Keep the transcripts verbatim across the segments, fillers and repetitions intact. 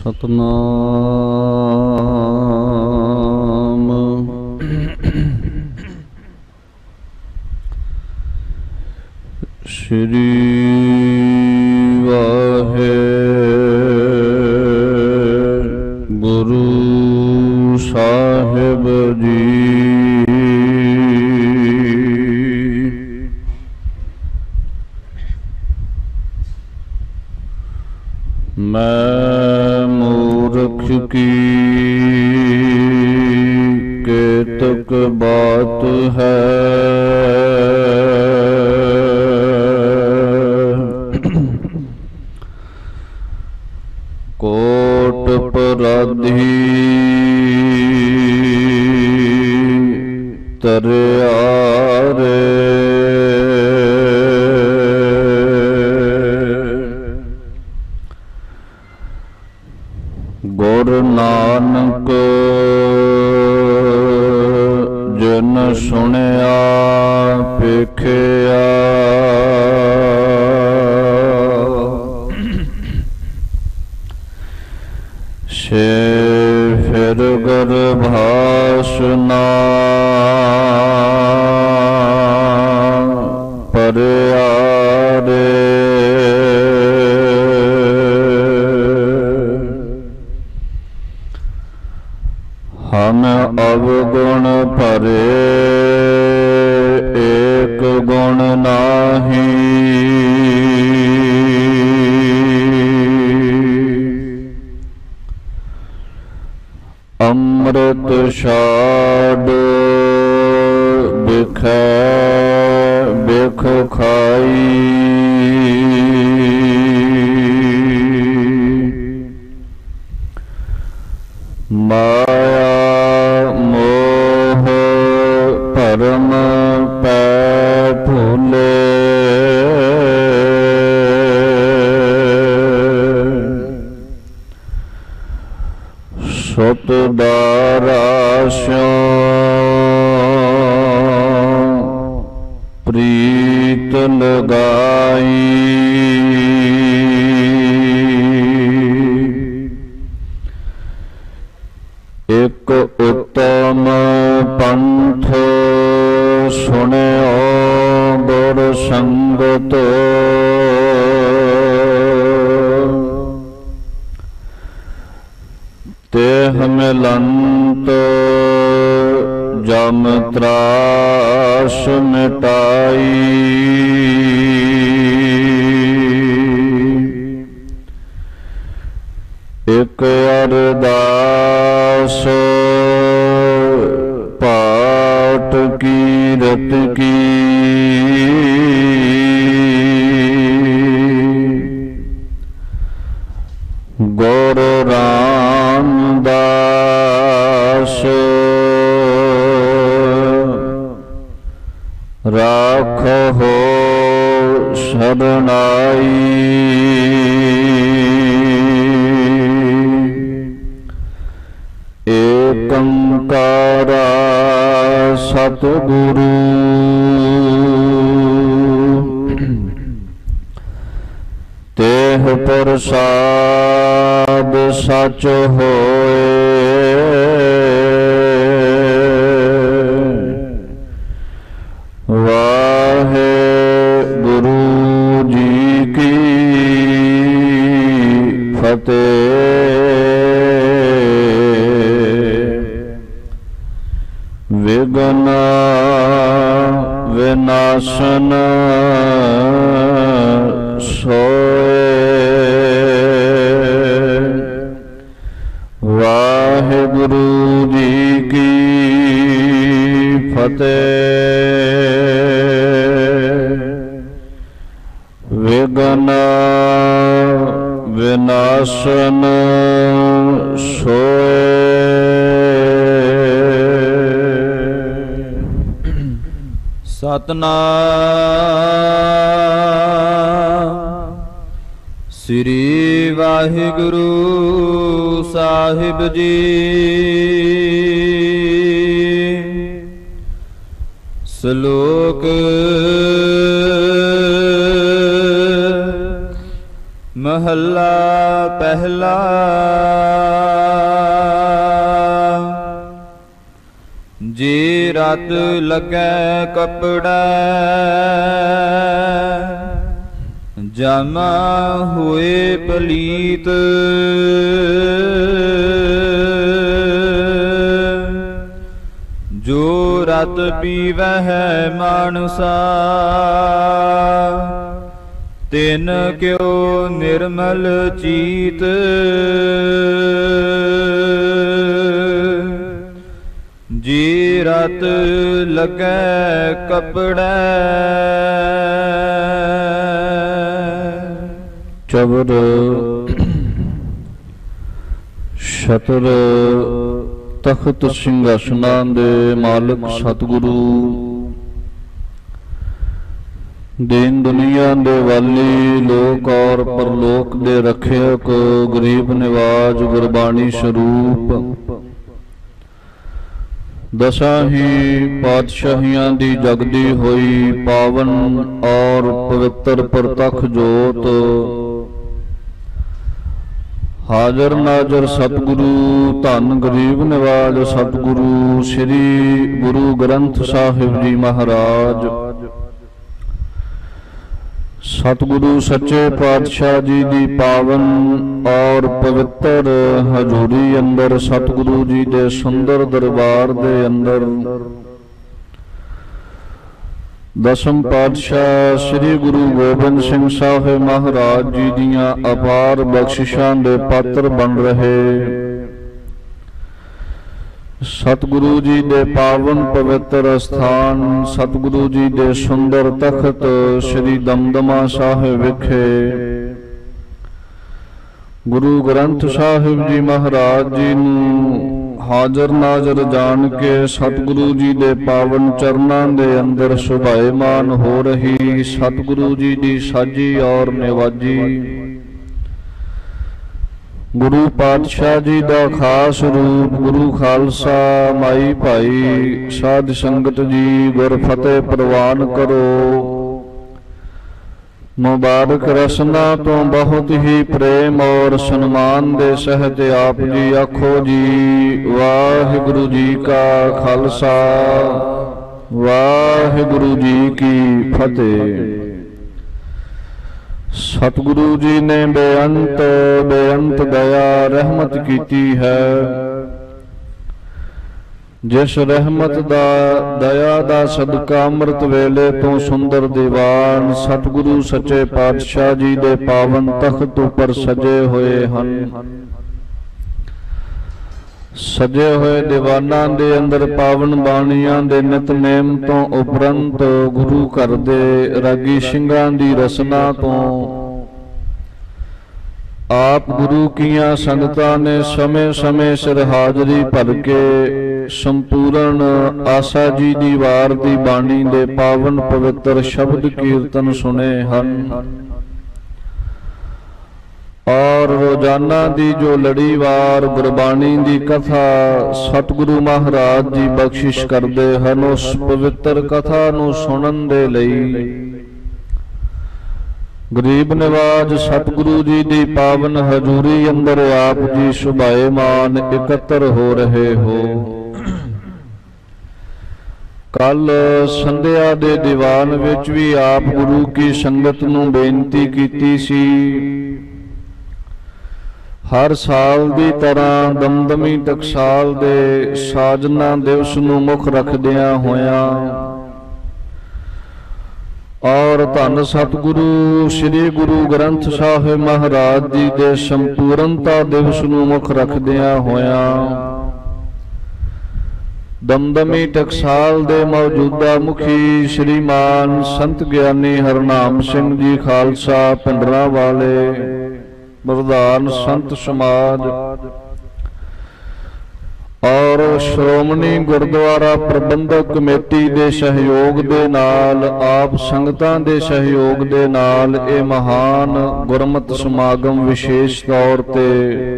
सतनाम। श्री वाहेगुरु साहिब जी। मैं मूर्ख की केतक बात है, कोट अपराधी तरियारे। गुरु नानक जिन सुनिया पेखिया, से फिर गर्भासना परियारे। हम अवगुण भरे एक गुण नाही, अमृत छाड़ बिखै बिख खाई। माया मोह परम पै भूले, सुत दारास्यों प्रीत लगाई। एक उत्तम पंथ सुनियो गुर संगत, तेह मिलंत जम त्रास मिटाई। एक अरदास पाठ कीरत की, गुर रामदास राखो शरणाई। एकंकारा सतगुरु तेह प्रसाद सच होए। वाहे गुरु जी की फतेह। विघ्न विनाशन सोए। वाहिगुरु जी की फतेह। विघ्न विनाशन सोए। सतनाम। श्री वाहिगुरु साहिब जी। श्लोक महला पहला। जे रत लगे कपड़ा जामा हुए पलीत, जो रत पीवह मानसा तिन क्यों निर्मल चीत। जी रत लगे कपड़ा चबर छतर तख्त ਸਿੰਘਾਸਨਾਂ ਦੇ ਮਾਲਕ ਸਤਿਗੁਰੂ, ਦੀਨ ਦੁਨੀਆ ਦੇ ਵਾਲੀ, ਲੋਕ ਔਰ ਪਰਲੋਕ ਦੇ ਰੱਖਿਅਕ, ਗਰੀਬ ਨਿਵਾਜ, ਗੁਰਬਾਣੀ ਸਰੂਪ, ਦਸਾਂ ਹੀ ਪਾਤਸ਼ਾਹੀਆਂ ਦੀ ਜਗਦੀ ਹੋਈ ਪਾਵਨ ਔਰ ਪਵਿੱਤਰ ਪ੍ਰਤੱਖ ਜੋਤ, ਹਾਜ਼ਰ ਨਾਜ਼ਰ ਸਤਿਗੁਰੂ ਧੰਨ ਗਰੀਬ ਨਿਵਾਜ ਸਤਿਗੁਰੂ ਸ੍ਰੀ ਗੁਰੂ ਗ੍ਰੰਥ ਸਾਹਿਬ ਜੀ ਮਹਾਰਾਜ, ਸਤਿਗੁਰੂ ਸੱਚੇ ਪਾਤਸ਼ਾਹ ਜੀ ਦੀ ਪਾਵਨ ਔਰ ਪਵਿੱਤਰ ਹਜ਼ੂਰੀ ਅੰਦਰ, ਸਤਿਗੁਰੂ ਜੀ ਦੇ ਸੁੰਦਰ ਦਰਬਾਰ ਦੇ ਅੰਦਰ, ਦਸਮ ਪਾਤਸ਼ਾਹ ਸ੍ਰੀ ਗੁਰੂ ਗੋਬਿੰਦ ਸਿੰਘ ਸਾਹਿਬ ਮਹਾਰਾਜ ਜੀ ਦੀਆਂ ਅਪਾਰ ਬਖਸ਼ਿਸ਼ਾਂ ਦੇ ਪਾਤਰ ਬਣ ਰਹੇ ਸਤਿਗੁਰੂ ਜੀ ਦੇ ਪਾਵਨ ਪਵਿੱਤਰ ਅਸਥਾਨ, ਸਤਿਗੁਰੂ ਜੀ ਦੇ ਸੁੰਦਰ ਤਖਤ ਸ੍ਰੀ ਦਮਦਮਾ ਸਾਹਿਬ ਵਿਖੇ ਗੁਰੂ ਗ੍ਰੰਥ ਸਾਹਿਬ ਜੀ ਮਹਾਰਾਜ ਜੀ ਨੂੰ ਹਾਜ਼ਰ ਨਾਜ਼ਰ ਜਾਣ ਕੇ ਸਤਿਗੁਰੂ ਜੀ ਦੇ ਪਾਵਨ ਚਰਨਾਂ ਦੇ ਅੰਦਰ ਸੁਭਾਏਮਾਨ ਹੋ ਰਹੀ ਸਤਿਗੁਰੂ ਜੀ ਦੀ ਸਾਜੀ ਔਰ ਨਿਵਾਜੀ ਗੁਰੂ ਪਾਤਸ਼ਾਹ ਜੀ ਦਾ ਖਾਸ ਰੂਪ, ਗੁਰੂ ਖਾਲਸਾ ਮਾਈ ਭਾਈ ਸਾਧ ਸੰਗਤ ਜੀ ਗੁਰ ਫਤਿਹ ਪ੍ਰਵਾਨ ਕਰੋ। ਮੁਬਾਰਕ ਰਸਨਾ ਤੋਂ ਬਹੁਤ ਹੀ ਪ੍ਰੇਮ ਔਰ ਸਨਮਾਨ ਦੇ ਸਹਿਤ ਆਪ ਜੀ ਆਖੋ ਜੀ ਵਾਹਿਗੁਰੂ ਜੀ ਕਾ ਖਾਲਸਾ ਵਾਹਿਗੁਰੂ ਜੀ ਕੀ ਫਤਿਹ। ਸਤਿਗੁਰੂ ਜੀ ਨੇ ਬੇਅੰਤ ਬੇਅੰਤ ਦਇਆ ਰਹਿਮਤ ਕੀਤੀ ਹੈ, ਜਿਸ ਰਹਿਮਤ ਦਾ ਦਇਆ ਦਾ ਸਦਕਾ ਅੰਮ੍ਰਿਤ ਵੇਲੇ ਤੋਂ ਸੁੰਦਰ ਦੀਵਾਨ ਸਤਿਗੁਰੂ ਸੱਚੇ ਪਾਤਸ਼ਾਹ ਜੀ ਦੇ ਪਾਵਨ ਤਖਤ ਉੱਪਰ ਸਜੇ ਹੋਏ ਹਨ। ਸਜੇ ਹੋਏ ਦੀਵਾਨਾਂ ਦੇ ਅੰਦਰ ਪਾਵਨ ਬਾਣੀਆਂ ਦੇ ਨਿਤਨੇਮ ਤੋਂ ਉਪਰੰਤ ਗੁਰੂ ਘਰ ਦੇ ਰਾਗੀ ਸਿੰਘਾਂ ਦੀ ਰਸਨਾ ਤੋਂ ਆਪ ਗੁਰੂ ਕੀਆਂ ਸੰਗਤਾਂ ਨੇ ਸਮੇਂ ਸਮੇਂ ਸਿਰ ਹਾਜ਼ਰੀ ਭਰ ਕੇ ਸੰਪੂਰਨ ਆਸਾ ਜੀ ਦੀ ਵਾਰ ਦੀ ਬਾਣੀ ਦੇ ਪਾਵਨ ਪਵਿੱਤਰ ਸ਼ਬਦ ਕੀਰਤਨ ਸੁਣੇ ਹਨ ਔਰ ਰੋਜ਼ਾਨਾ ਦੀ ਜੋ ਲੜੀਵਾਰ ਗੁਰਬਾਣੀ ਦੀ ਕਥਾ ਸਤਿਗੁਰੂ ਮਹਾਰਾਜ ਜੀ ਬਖਸ਼ਿਸ਼ ਕਰਦੇ ਹਨ, ਉਸ ਪਵਿੱਤਰ ਕਥਾ ਨੂੰ ਸੁਣਨ ਦੇ ਲਈ ਗਰੀਬ ਨਿਵਾਜ ਸਤਿਗੁਰੂ ਜੀ ਦੀ ਪਾਵਨ ਹਜ਼ੂਰੀ ਅੰਦਰ ਆਪ ਜੀ ਸੁਭਾਏਮਾਨ ਇਕੱਤਰ ਹੋ ਰਹੇ ਹੋ। ਕੱਲ ਸੰਧਿਆ ਦੇ ਦੀਵਾਨ ਵਿੱਚ ਵੀ ਆਪ ਗੁਰੂ ਕੀ ਸੰਗਤ ਨੂੰ ਬੇਨਤੀ ਕੀਤੀ ਸੀ, ਹਰ ਸਾਲ ਦੀ ਤਰ੍ਹਾਂ ਦਮਦਮੀ ਟਕਸਾਲ ਦੇ ਸਾਜਨਾ ਦਿਵਸ ਨੂੰ ਮੁੱਖ ਰੱਖਦਿਆਂ ਹੋਇਆਂ ਔਰ ਧੰਨ ਸਤਿਗੁਰੂ ਸ੍ਰੀ ਗੁਰੂ ਗ੍ਰੰਥ ਸਾਹਿਬ ਮਹਾਰਾਜ ਜੀ ਦੇ ਸੰਪੂਰਨਤਾ ਦਿਵਸ ਨੂੰ ਮੁੱਖ ਰੱਖਦਿਆਂ ਹੋਇਆਂ ਦਮਦਮੀ ਟਕਸਾਲ ਦੇ ਮੌਜੂਦਾ ਮੁਖੀ ਸ਼੍ਰੀਮਾਨ ਸੰਤ ਗਿਆਨੀ ਹਰਨਾਮ ਸਿੰਘ ਜੀ ਖਾਲਸਾ ਪਿੰਡਰਾਂ ਵਾਲੇ ਪ੍ਰਧਾਨ ਸੰਤ ਸਮਾਜ ਔਰ ਸ਼੍ਰੋਮਣੀ ਗੁਰਦੁਆਰਾ ਪ੍ਰਬੰਧਕ ਕਮੇਟੀ ਦੇ ਸਹਿਯੋਗ ਦੇ ਨਾਲ ਆਪ ਸੰਗਤਾਂ ਦੇ ਸਹਿਯੋਗ ਦੇ ਨਾਲ ਇਹ ਮਹਾਨ ਗੁਰਮਤਿ ਸਮਾਗਮ ਵਿਸ਼ੇਸ਼ ਤੌਰ ਤੇ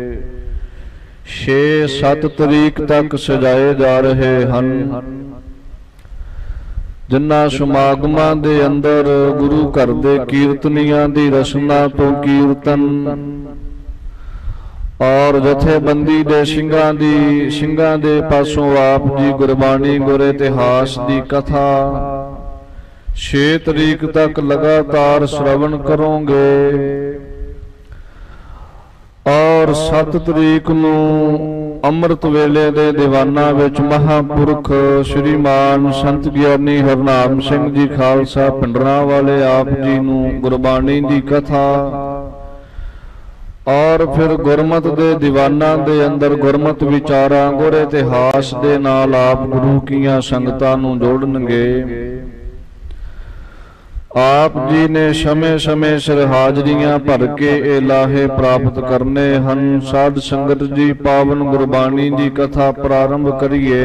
ਛੇ ਸੱਤ ਤਰੀਕ ਤੱਕ ਸਜਾਏ ਜਾ ਰਹੇ ਹਨ। ਜਿਨ੍ਹਾਂ ਸਮਾਗਮਾਂ ਦੇ ਅੰਦਰ ਗੁਰੂ ਘਰ ਦੇ ਕੀਰਤਨੀਆਂ ਦੀ ਰਸਨਾ ਤੋਂ ਕੀਰਤਨ ਔਰ ਜਥੇਬੰਦੀ ਦੇ ਸਿੰਘਾਂ ਦੀ ਸਿੰਘਾਂ ਦੇ ਪਾਸੋਂ ਆਪ ਜੀ ਗੁਰਬਾਣੀ ਗੁਰ ਇਤਿਹਾਸ ਦੀ ਕਥਾ ਛੇ ਤਰੀਕ ਤੱਕ ਲਗਾਤਾਰ ਸ਼੍ਰਵਣ ਕਰੋਗੇ ਔਰ ਸੱਤ ਤਰੀਕ ਨੂੰ ਅੰਮ੍ਰਿਤ ਵੇਲੇ ਦੇ ਦੀਵਾਨਾਂ ਵਿੱਚ ਮਹਾਂਪੁਰਖ ਸ਼੍ਰੀਮਾਨ ਸੰਤ ਗਿਆਨੀ ਹਰਨਾਮ ਸਿੰਘ ਜੀ ਖਾਲਸਾ ਪਿੰਡਰਾਂ ਵਾਲੇ ਆਪ ਜੀ ਨੂੰ ਗੁਰਬਾਣੀ ਦੀ ਕਥਾ ਔਰ ਫਿਰ ਗੁਰਮਤ ਦੇ ਦੀਵਾਨਾਂ ਦੇ ਅੰਦਰ ਗੁਰਮਤ ਵਿਚਾਰਾਂ ਗੁਰ ਇਤਿਹਾਸ ਦੇ ਨਾਲ ਆਪ ਗੁਰੂ ਕੀਆਂ ਸੰਗਤਾਂ ਨੂੰ ਜੋੜਨਗੇ। ਆਪ ਜੀ ਨੇ ਸਮੇਂ ਸਮੇਂ ਸਿਰ ਹਾਜ਼ਰੀਆਂ ਭਰ ਕੇ ਇਹ ਲਾਹੇ ਪ੍ਰਾਪਤ ਕਰਨੇ ਹਨ। ਸਾਧ ਸੰਗਤ ਜੀ ਪਾਵਨ ਗੁਰਬਾਣੀ ਦੀ ਕਥਾ ਪ੍ਰਾਰੰਭ ਕਰੀਏ।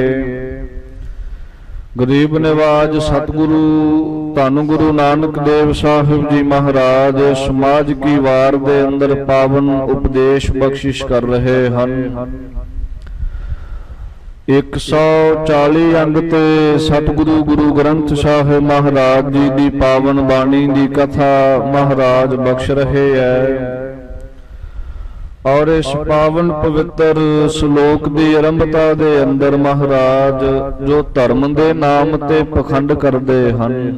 ਗਰੀਬ ਨਿਵਾਜ ਸਤਿਗੁਰੂ ਧੰਨ ਗੁਰੂ ਨਾਨਕ ਦੇਵ ਸਾਹਿਬ ਜੀ ਮਹਾਰਾਜ ਸਮਾਜ ਕੀ ਵਾਰ ਦੇ ਅੰਦਰ ਪਾਵਨ ਉਪਦੇਸ਼ ਬਖਸ਼ਿਸ਼ ਕਰ ਰਹੇ ਹਨ। ਇੱਕ ਸੌ ਚਾਲੀ ਅੰਗ ਤੇ ਸਤਿਗੁਰੂ ਗੁਰੂ ਗ੍ਰੰਥ ਸਾਹਿਬ ਮਹਾਰਾਜ ਜੀ ਦੀ ਪਾਵਨ ਬਾਣੀ ਦੀ ਕਥਾ ਮਹਾਰਾਜ ਬਖਸ਼ ਰਹੇ ਹੈ ਔਰ ਇਸ ਪਾਵਨ ਪਵਿੱਤਰ ਸ਼ਲੋਕ ਦੀ ਆਰੰਭਤਾ ਦੇ ਅੰਦਰ ਮਹਾਰਾਜ ਜੋ ਧਰਮ ਦੇ ਨਾਮ ਤੇ ਪਖੰਡ ਕਰਦੇ ਹਨ।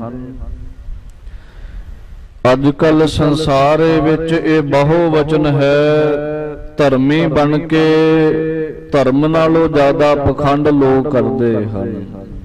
ਅੱਜ ਕੱਲ ਸੰਸਾਰ ਵਿੱਚ ਇਹ ਬਹੁ ਵਚਨ ਹੈ, ਧਰਮੀ ਬਣ ਕੇ ਧਰਮ ਨਾਲੋਂ ਜ਼ਿਆਦਾ ਪਖੰਡ ਲੋਕ ਕਰਦੇ ਹਨ।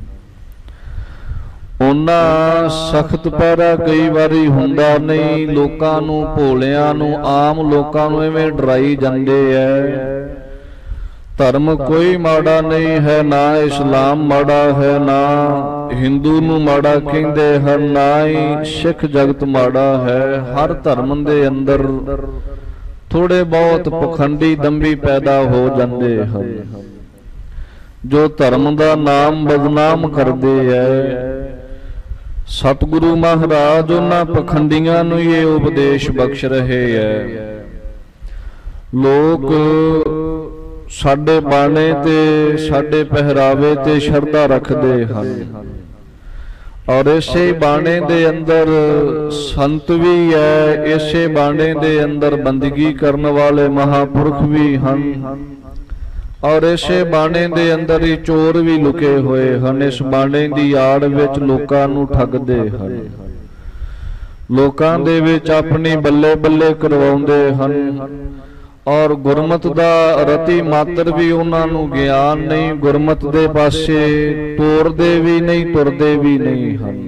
ਉਹਨਾਂ ਸਖਤ ਪਹਿਰਾ ਕਈ ਵਾਰੀ ਹੁੰਦਾ ਨਹੀਂ, ਲੋਕਾਂ ਨੂੰ ਭੋਲਿਆਂ ਨੂੰ ਆਮ ਲੋਕਾਂ ਨੂੰ ਐਵੇਂ ਡਰਾਈ ਜਾਂਦੇ ਐ। ਧਰਮ ਕੋਈ ਮਾੜਾ ਨਹੀਂ ਹੈ, ਨਾ ਇਸਲਾਮ ਮਾੜਾ ਹੈ, ਨਾ ਹਿੰਦੂ ਨੂੰ ਮਾੜਾ ਕਹਿੰਦੇ ਹਨ, ਨਾ ਹੀ ਸਿੱਖ ਜਗਤ ਮਾੜਾ ਹੈ। ਹਰ ਧਰਮ ਦੇ ਅੰਦਰ ਥੋੜੇ ਬਹੁਤ ਪਖੰਡੀ ਦੰਭੀ ਪੈਦਾ ਹੋ ਜਾਂਦੇ ਹਨ ਜੋ ਧਰਮ ਦਾ ਨਾਮ ਬਦਨਾਮ ਕਰਦੇ ਐ। ਸਤਿਗੁਰੂ ਮਹਾਰਾਜ ਉਹਨਾਂ ਪਖੰਡੀਆਂ ਨੂੰ ਇਹ ਉਪਦੇਸ਼ ਬਖਸ਼ ਰਹੇ ਐ। ਲੋਕ ਸਾਡੇ ਬਾਣੇ ਤੇ ਸਾਡੇ ਪਹਿਰਾਵੇ ਤੇ ਸ਼ਰਧਾ ਰੱਖਦੇ ਹਨ ਔਰ ਇਸੇ ਬਾਣੇ ਦੇ ਅੰਦਰ ਸੰਤ ਵੀ ਹੈ, ਇਸੇ ਬਾਣੇ ਦੇ ਅੰਦਰ ਬੰਦਗੀ ਕਰਨ ਵਾਲੇ ਮਹਾਂਪੁਰਖ ਵੀ ਹਨ ਔਰ ਇਸੇ ਬਾਣੇ ਦੇ ਅੰਦਰ ਹੀ ਚੋਰ ਵੀ ਲੁਕੇ ਹੋਏ ਹਨ। ਇਸ ਬਾਣੇ ਦੀ ਆੜ ਵਿੱਚ ਲੋਕਾਂ ਨੂੰ ਠੱਗਦੇ ਹਨ, ਲੋਕਾਂ ਦੇ ਵਿੱਚ ਆਪਣੀ ਬੱਲੇ ਬੱਲੇ ਕਰਵਾਉਂਦੇ ਹਨ ਔਰ ਗੁਰਮਤ ਦਾ ਰਤੀ ਮਾਤਰ ਵੀ ਉਹਨਾਂ ਨੂੰ ਗਿਆਨ ਨਹੀਂ, ਗੁਰਮਤ ਦੇ ਪਾਸੇ ਤੋਰਦੇ ਵੀ ਨਹੀਂ, ਤੁਰਦੇ ਵੀ ਨਹੀਂ ਹਨ।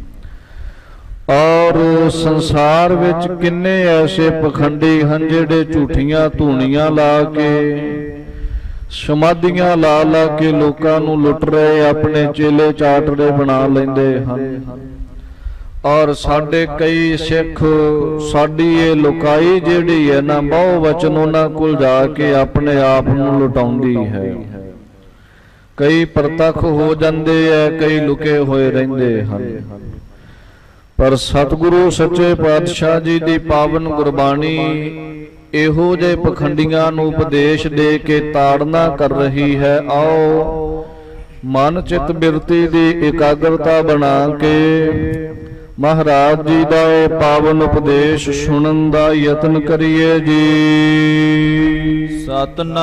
ਔਰ ਸੰਸਾਰ ਵਿੱਚ ਕਿੰਨੇ ਐਸੇ ਪਖੰਡੀ ਹਨ ਜਿਹੜੇ ਝੂਠੀਆਂ ਧੂਣੀਆਂ ਲਾ ਕੇ ਸਮਾਧੀਆਂ ਲਾ ਲਾ ਕੇ ਲੋਕਾਂ ਨੂੰ ਲੁੱਟ ਰਹੇ, ਆਪਣੇ ਚੇਲੇ ਚਾਟੜੇ ਬਣਾ ਲੈਂਦੇ ਹਨ। ਔਰ ਸਾਡੇ ਕਈ ਸਿੱਖ ਸਾਡੀ ਇਹ ਲੁਕਾਈ ਜਿਹੜੀ ਹੈ ਨਾ ਬਹੁ ਵਚਨ ਉਹਨਾਂ ਕੋਲ ਜਾ ਕੇ ਆਪਣੇ ਆਪ ਨੂੰ ਲੁਟਾਉਂਦੀ ਹੈ। ਕਈ ਪ੍ਰਤੱਖ ਹੋ ਜਾਂਦੇ ਐ, ਕਈ ਲੁਕੇ ਹੋਏ ਰਹਿੰਦੇ ਹਨ। ਪਰ ਸਤਿਗੁਰੂ ਸੱਚੇ ਪਾਤਸ਼ਾਹ ਜੀ ਦੀ ਪਾਵਨ ਗੁਰਬਾਣੀ ਇਹੋ ਜਿਹੇ ਪਖੰਡੀਆਂ ਨੂੰ ਉਪਦੇਸ਼ ਦੇ ਕੇ ਤਾੜਨਾ ਕਰ ਰਹੀ ਹੈ। ਆਓ ਮਨ ਚਿੱਤ ਬਿਰਤੀ ਦੀ ਇਕਾਗਰਤਾ ਬਣਾ ਕੇ ਮਹਾਰਾਜ ਜੀ ਦਾ ਇਹ ਪਾਵਨ ਉਪਦੇਸ਼ ਸੁਣਨ ਦਾ ਯਤਨ ਕਰੀਏ ਜੀ। ਸਤਨਾਮ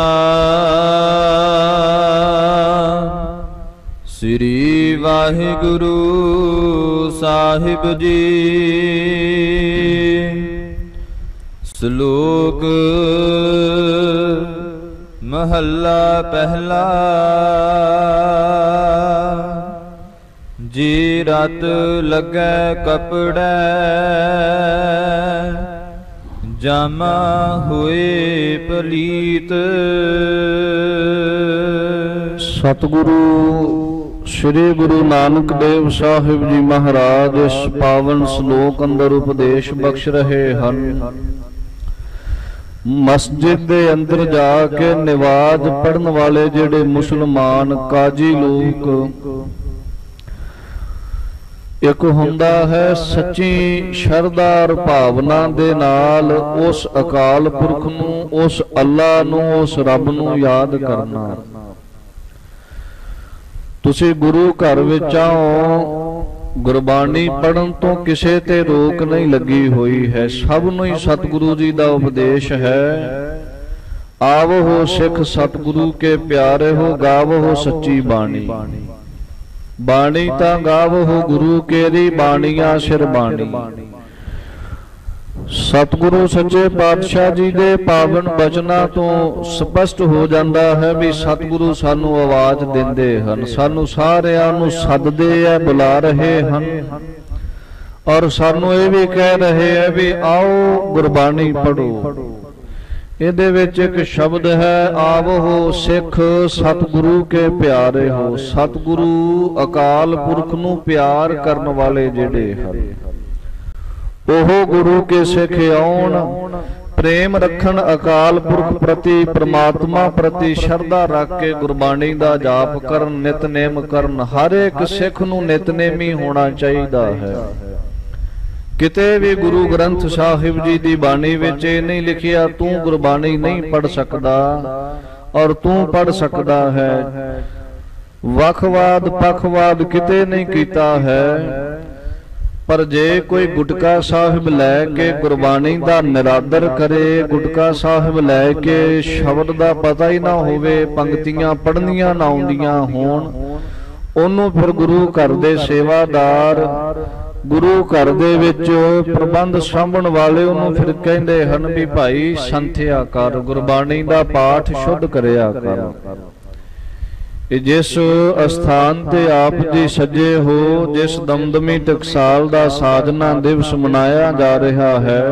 ਸ੍ਰੀ ਵਾਹਿਗੁਰੂ ਸਾਹਿਬ ਜੀ। ਸ਼ਲੋਕ ਮਹੱਲਾ ਪਹਿਲਾ। ਜੀ ਰਤ ਲੱਗੈ ਕਪੜੈ ਜਾਮਾ ਹੋਏ ਪਲੀਤ। ਸਤਿਗੁਰੂ ਸ੍ਰੀ ਗੁਰੂ ਨਾਨਕ ਦੇਵ ਸਾਹਿਬ ਜੀ ਮਹਾਰਾਜ ਇਸ ਪਾਵਨ ਸ਼ਲੋਕ ਅੰਦਰ ਉਪਦੇਸ਼ ਬਖਸ਼ ਰਹੇ ਹਨ। ਮਸਜਿਦ ਦੇ ਅੰਦਰ ਜਾ ਕੇ ਨਮਾਜ਼ ਪੜ੍ਹਨ ਵਾਲੇ ਜਿਹੜੇ ਮੁਸਲਮਾਨ ਕਾਜੀ ਲੋਕ, ਇੱਕ ਹੁੰਦਾ ਹੈ ਸੱਚੀ ਸ਼ਰਧਾ ਔਰ ਭਾਵਨਾ ਦੇ ਨਾਲ ਉਸ ਅਕਾਲ ਪੁਰਖ ਨੂੰ, ਉਸ ਅੱਲਾ ਨੂੰ, ਉਸ ਰੱਬ ਨੂੰ ਯਾਦ ਕਰਨਾ। ਤੁਸੀਂ ਗੁਰੂ ਘਰ ਵਿੱਚ ਆਓ ਗੁਰਬਾਣੀ ਪੜਨ ਤੋਂ ਕਿਸੇ ਤੇ ਰੋਕ ਨਹੀਂ ਲੱਗੀ ਹੋਈ ਹੈ। ਸਭ ਨੂੰ ਹੀ ਸਤਿਗੁਰੂ ਜੀ ਦਾ ਉਪਦੇਸ਼ ਹੈ। ਆਵੋ ਹੋ ਸਿੱਖ ਸਤਿਗੁਰੂ ਕੇ ਪਿਆਰੇ ਹੋ, ਗਾਵੋ ਹੋ ਸੱਚੀ ਬਾਣੀ। ਬਾਣੀ ਤਾਂ ਗਾਵੋ ਹੋ ਗੁਰੂ ਕੇਰੀ, ਬਾਣੀਆਂ ਸਿਰ ਬਾਣੀ। ਸਤਿਗੁਰੂ ਸੱਚੇ ਪਾਤਸ਼ਾਹ ਜੀ ਦੇ ਪਾਵਨ ਬਚਨਾਂ ਤੋਂ ਸਪਸ਼ਟ ਹੋ ਜਾਂਦਾ ਹੈ ਵੀ ਸਤਿਗੁਰੂ ਸਾਨੂੰ ਆਵਾਜ਼ ਦਿੰਦੇ ਹਨ, ਸਾਨੂੰ ਸਾਰਿਆਂ ਨੂੰ ਸੱਦਦੇ ਆ, ਬੁਲਾ ਰਹੇ ਹਨ ਔਰ ਸਾਨੂੰ ਇਹ ਵੀ ਕਹਿ ਰਹੇ ਆ ਵੀ ਆਓ ਗੁਰਬਾਣੀ ਪੜੋ। ਇਹਦੇ ਵਿੱਚ ਇੱਕ ਸ਼ਬਦ ਹੈ, ਆਵੋ ਹੋ ਸਿੱਖ ਸਤਿਗੁਰੂ ਕੇ ਪਿਆਰੇ ਹੋ। ਸਤਿਗੁਰੂ ਅਕਾਲ ਪੁਰਖ ਨੂੰ ਪਿਆਰ ਕਰਨ ਵਾਲੇ ਜਿਹੜੇ ਹਨ ਉਹ ਗੁਰੂ ਕੇ ਸਿੱਖ ਆਉਣ, ਪ੍ਰੇਮ ਰੱਖਣ ਅਕਾਲ ਪੁਰਖ ਪ੍ਰਤੀ, ਪ੍ਰਮਾਤਮਾ ਪ੍ਰਤੀ ਸ਼ਰਧਾ ਰੱਖ ਕੇ ਗੁਰਬਾਣੀ ਦਾ ਜਾਪ ਕਰਨ, ਨਿਤਨੇਮ ਕਰਨ। ਹਰ ਇੱਕ ਸਿੱਖ ਨੂੰ ਨਿਤਨੇਮੀ ਹੋਣਾ ਚਾਹੀਦਾ ਹੈ। ਕਿਤੇ ਵੀ ਗੁਰੂ ਗ੍ਰੰਥ ਸਾਹਿਬ ਜੀ ਦੀ ਬਾਣੀ ਵਿੱਚ ਇਹ ਨਹੀਂ ਲਿਖਿਆ ਤੂੰ ਗੁਰਬਾਣੀ ਨਹੀਂ ਪੜ ਸਕਦਾ ਔਰ ਤੂੰ ਪੜ ਸਕਦਾ ਹੈ। ਵੱਖਵਾਦ ਪੱਖਵਾਦ ਕਿਤੇ ਨਹੀਂ ਕੀਤਾ ਹੈ। ਪਰ ਜੇ ਕੋਈ ਗੁਟਕਾ ਸਾਹਿਬ ਲੈ ਕੇ ਗੁਰਬਾਣੀ ਦਾ ਨਿਰਾਦਰ ਕਰੇ, ਗੁਟਕਾ ਸਾਹਿਬ ਲੈ ਕੇ ਸ਼ਬਦ ਦਾ ਪਤਾ ਹੀ ਨਾ ਹੋਵੇ, ਪੰਕਤੀਆਂ ਪੜ੍ਹਨੀਆਂ ਨਾ ਆਉਂਦੀਆਂ ਹੋਣ, ਉਹਨੂੰ ਫਿਰ ਗੁਰੂ ਘਰ ਦੇ ਸੇਵਾਦਾਰ, ਗੁਰੂ ਘਰ ਦੇ ਵਿੱਚ ਪ੍ਰਬੰਧ ਸਾਂਭਣ ਵਾਲੇ ਉਹਨੂੰ ਫਿਰ ਕਹਿੰਦੇ ਹਨ ਵੀ ਭਾਈ ਸੰਥਿਆ ਕਰ, ਗੁਰਬਾਣੀ ਦਾ ਪਾਠ ਸ਼ੁੱਧ ਕਰਿਆ ਕਰ। ਇਹ ਜਿਸ ਅਸਥਾਨ ਤੇ ਆਪ ਜੀ ਸੱਜੇ ਹੋ, ਜਿਸ ਦਮਦਮੀ ਟਕਸਾਲ ਦਾ ਸਾਜਨਾ ਦਿਵਸ ਮਨਾਇਆ ਜਾ ਰਿਹਾ ਹੈ,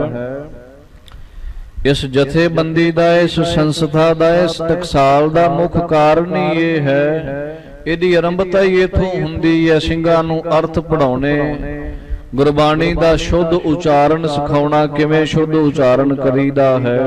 ਇਸ ਜਥੇਬੰਦੀ ਦਾ, ਇਸ ਸੰਸਥਾ ਦਾ, ਇਸ ਟਕਸਾਲ ਦਾ ਮੁੱਖ ਕਾਰਨ ਹੀ ਇਹ ਹੈ। ਇਹਦੀ ਆਰੰਭਤਾ ਹੀ ਇਥੋਂ ਹੁੰਦੀ ਹੈ। ਸਿੰਘਾਂ ਨੂੰ ਅਰਥ ਪੜਾਉਣੇ, ਗੁਰਬਾਣੀ ਦਾ ਸ਼ੁੱਧ ਉਚਾਰਨ ਸਿਖਾਉਣਾ, ਕਿਵੇਂ ਸ਼ੁੱਧ ਉਚਾਰਨ ਕਰੀਦਾ ਹੈ।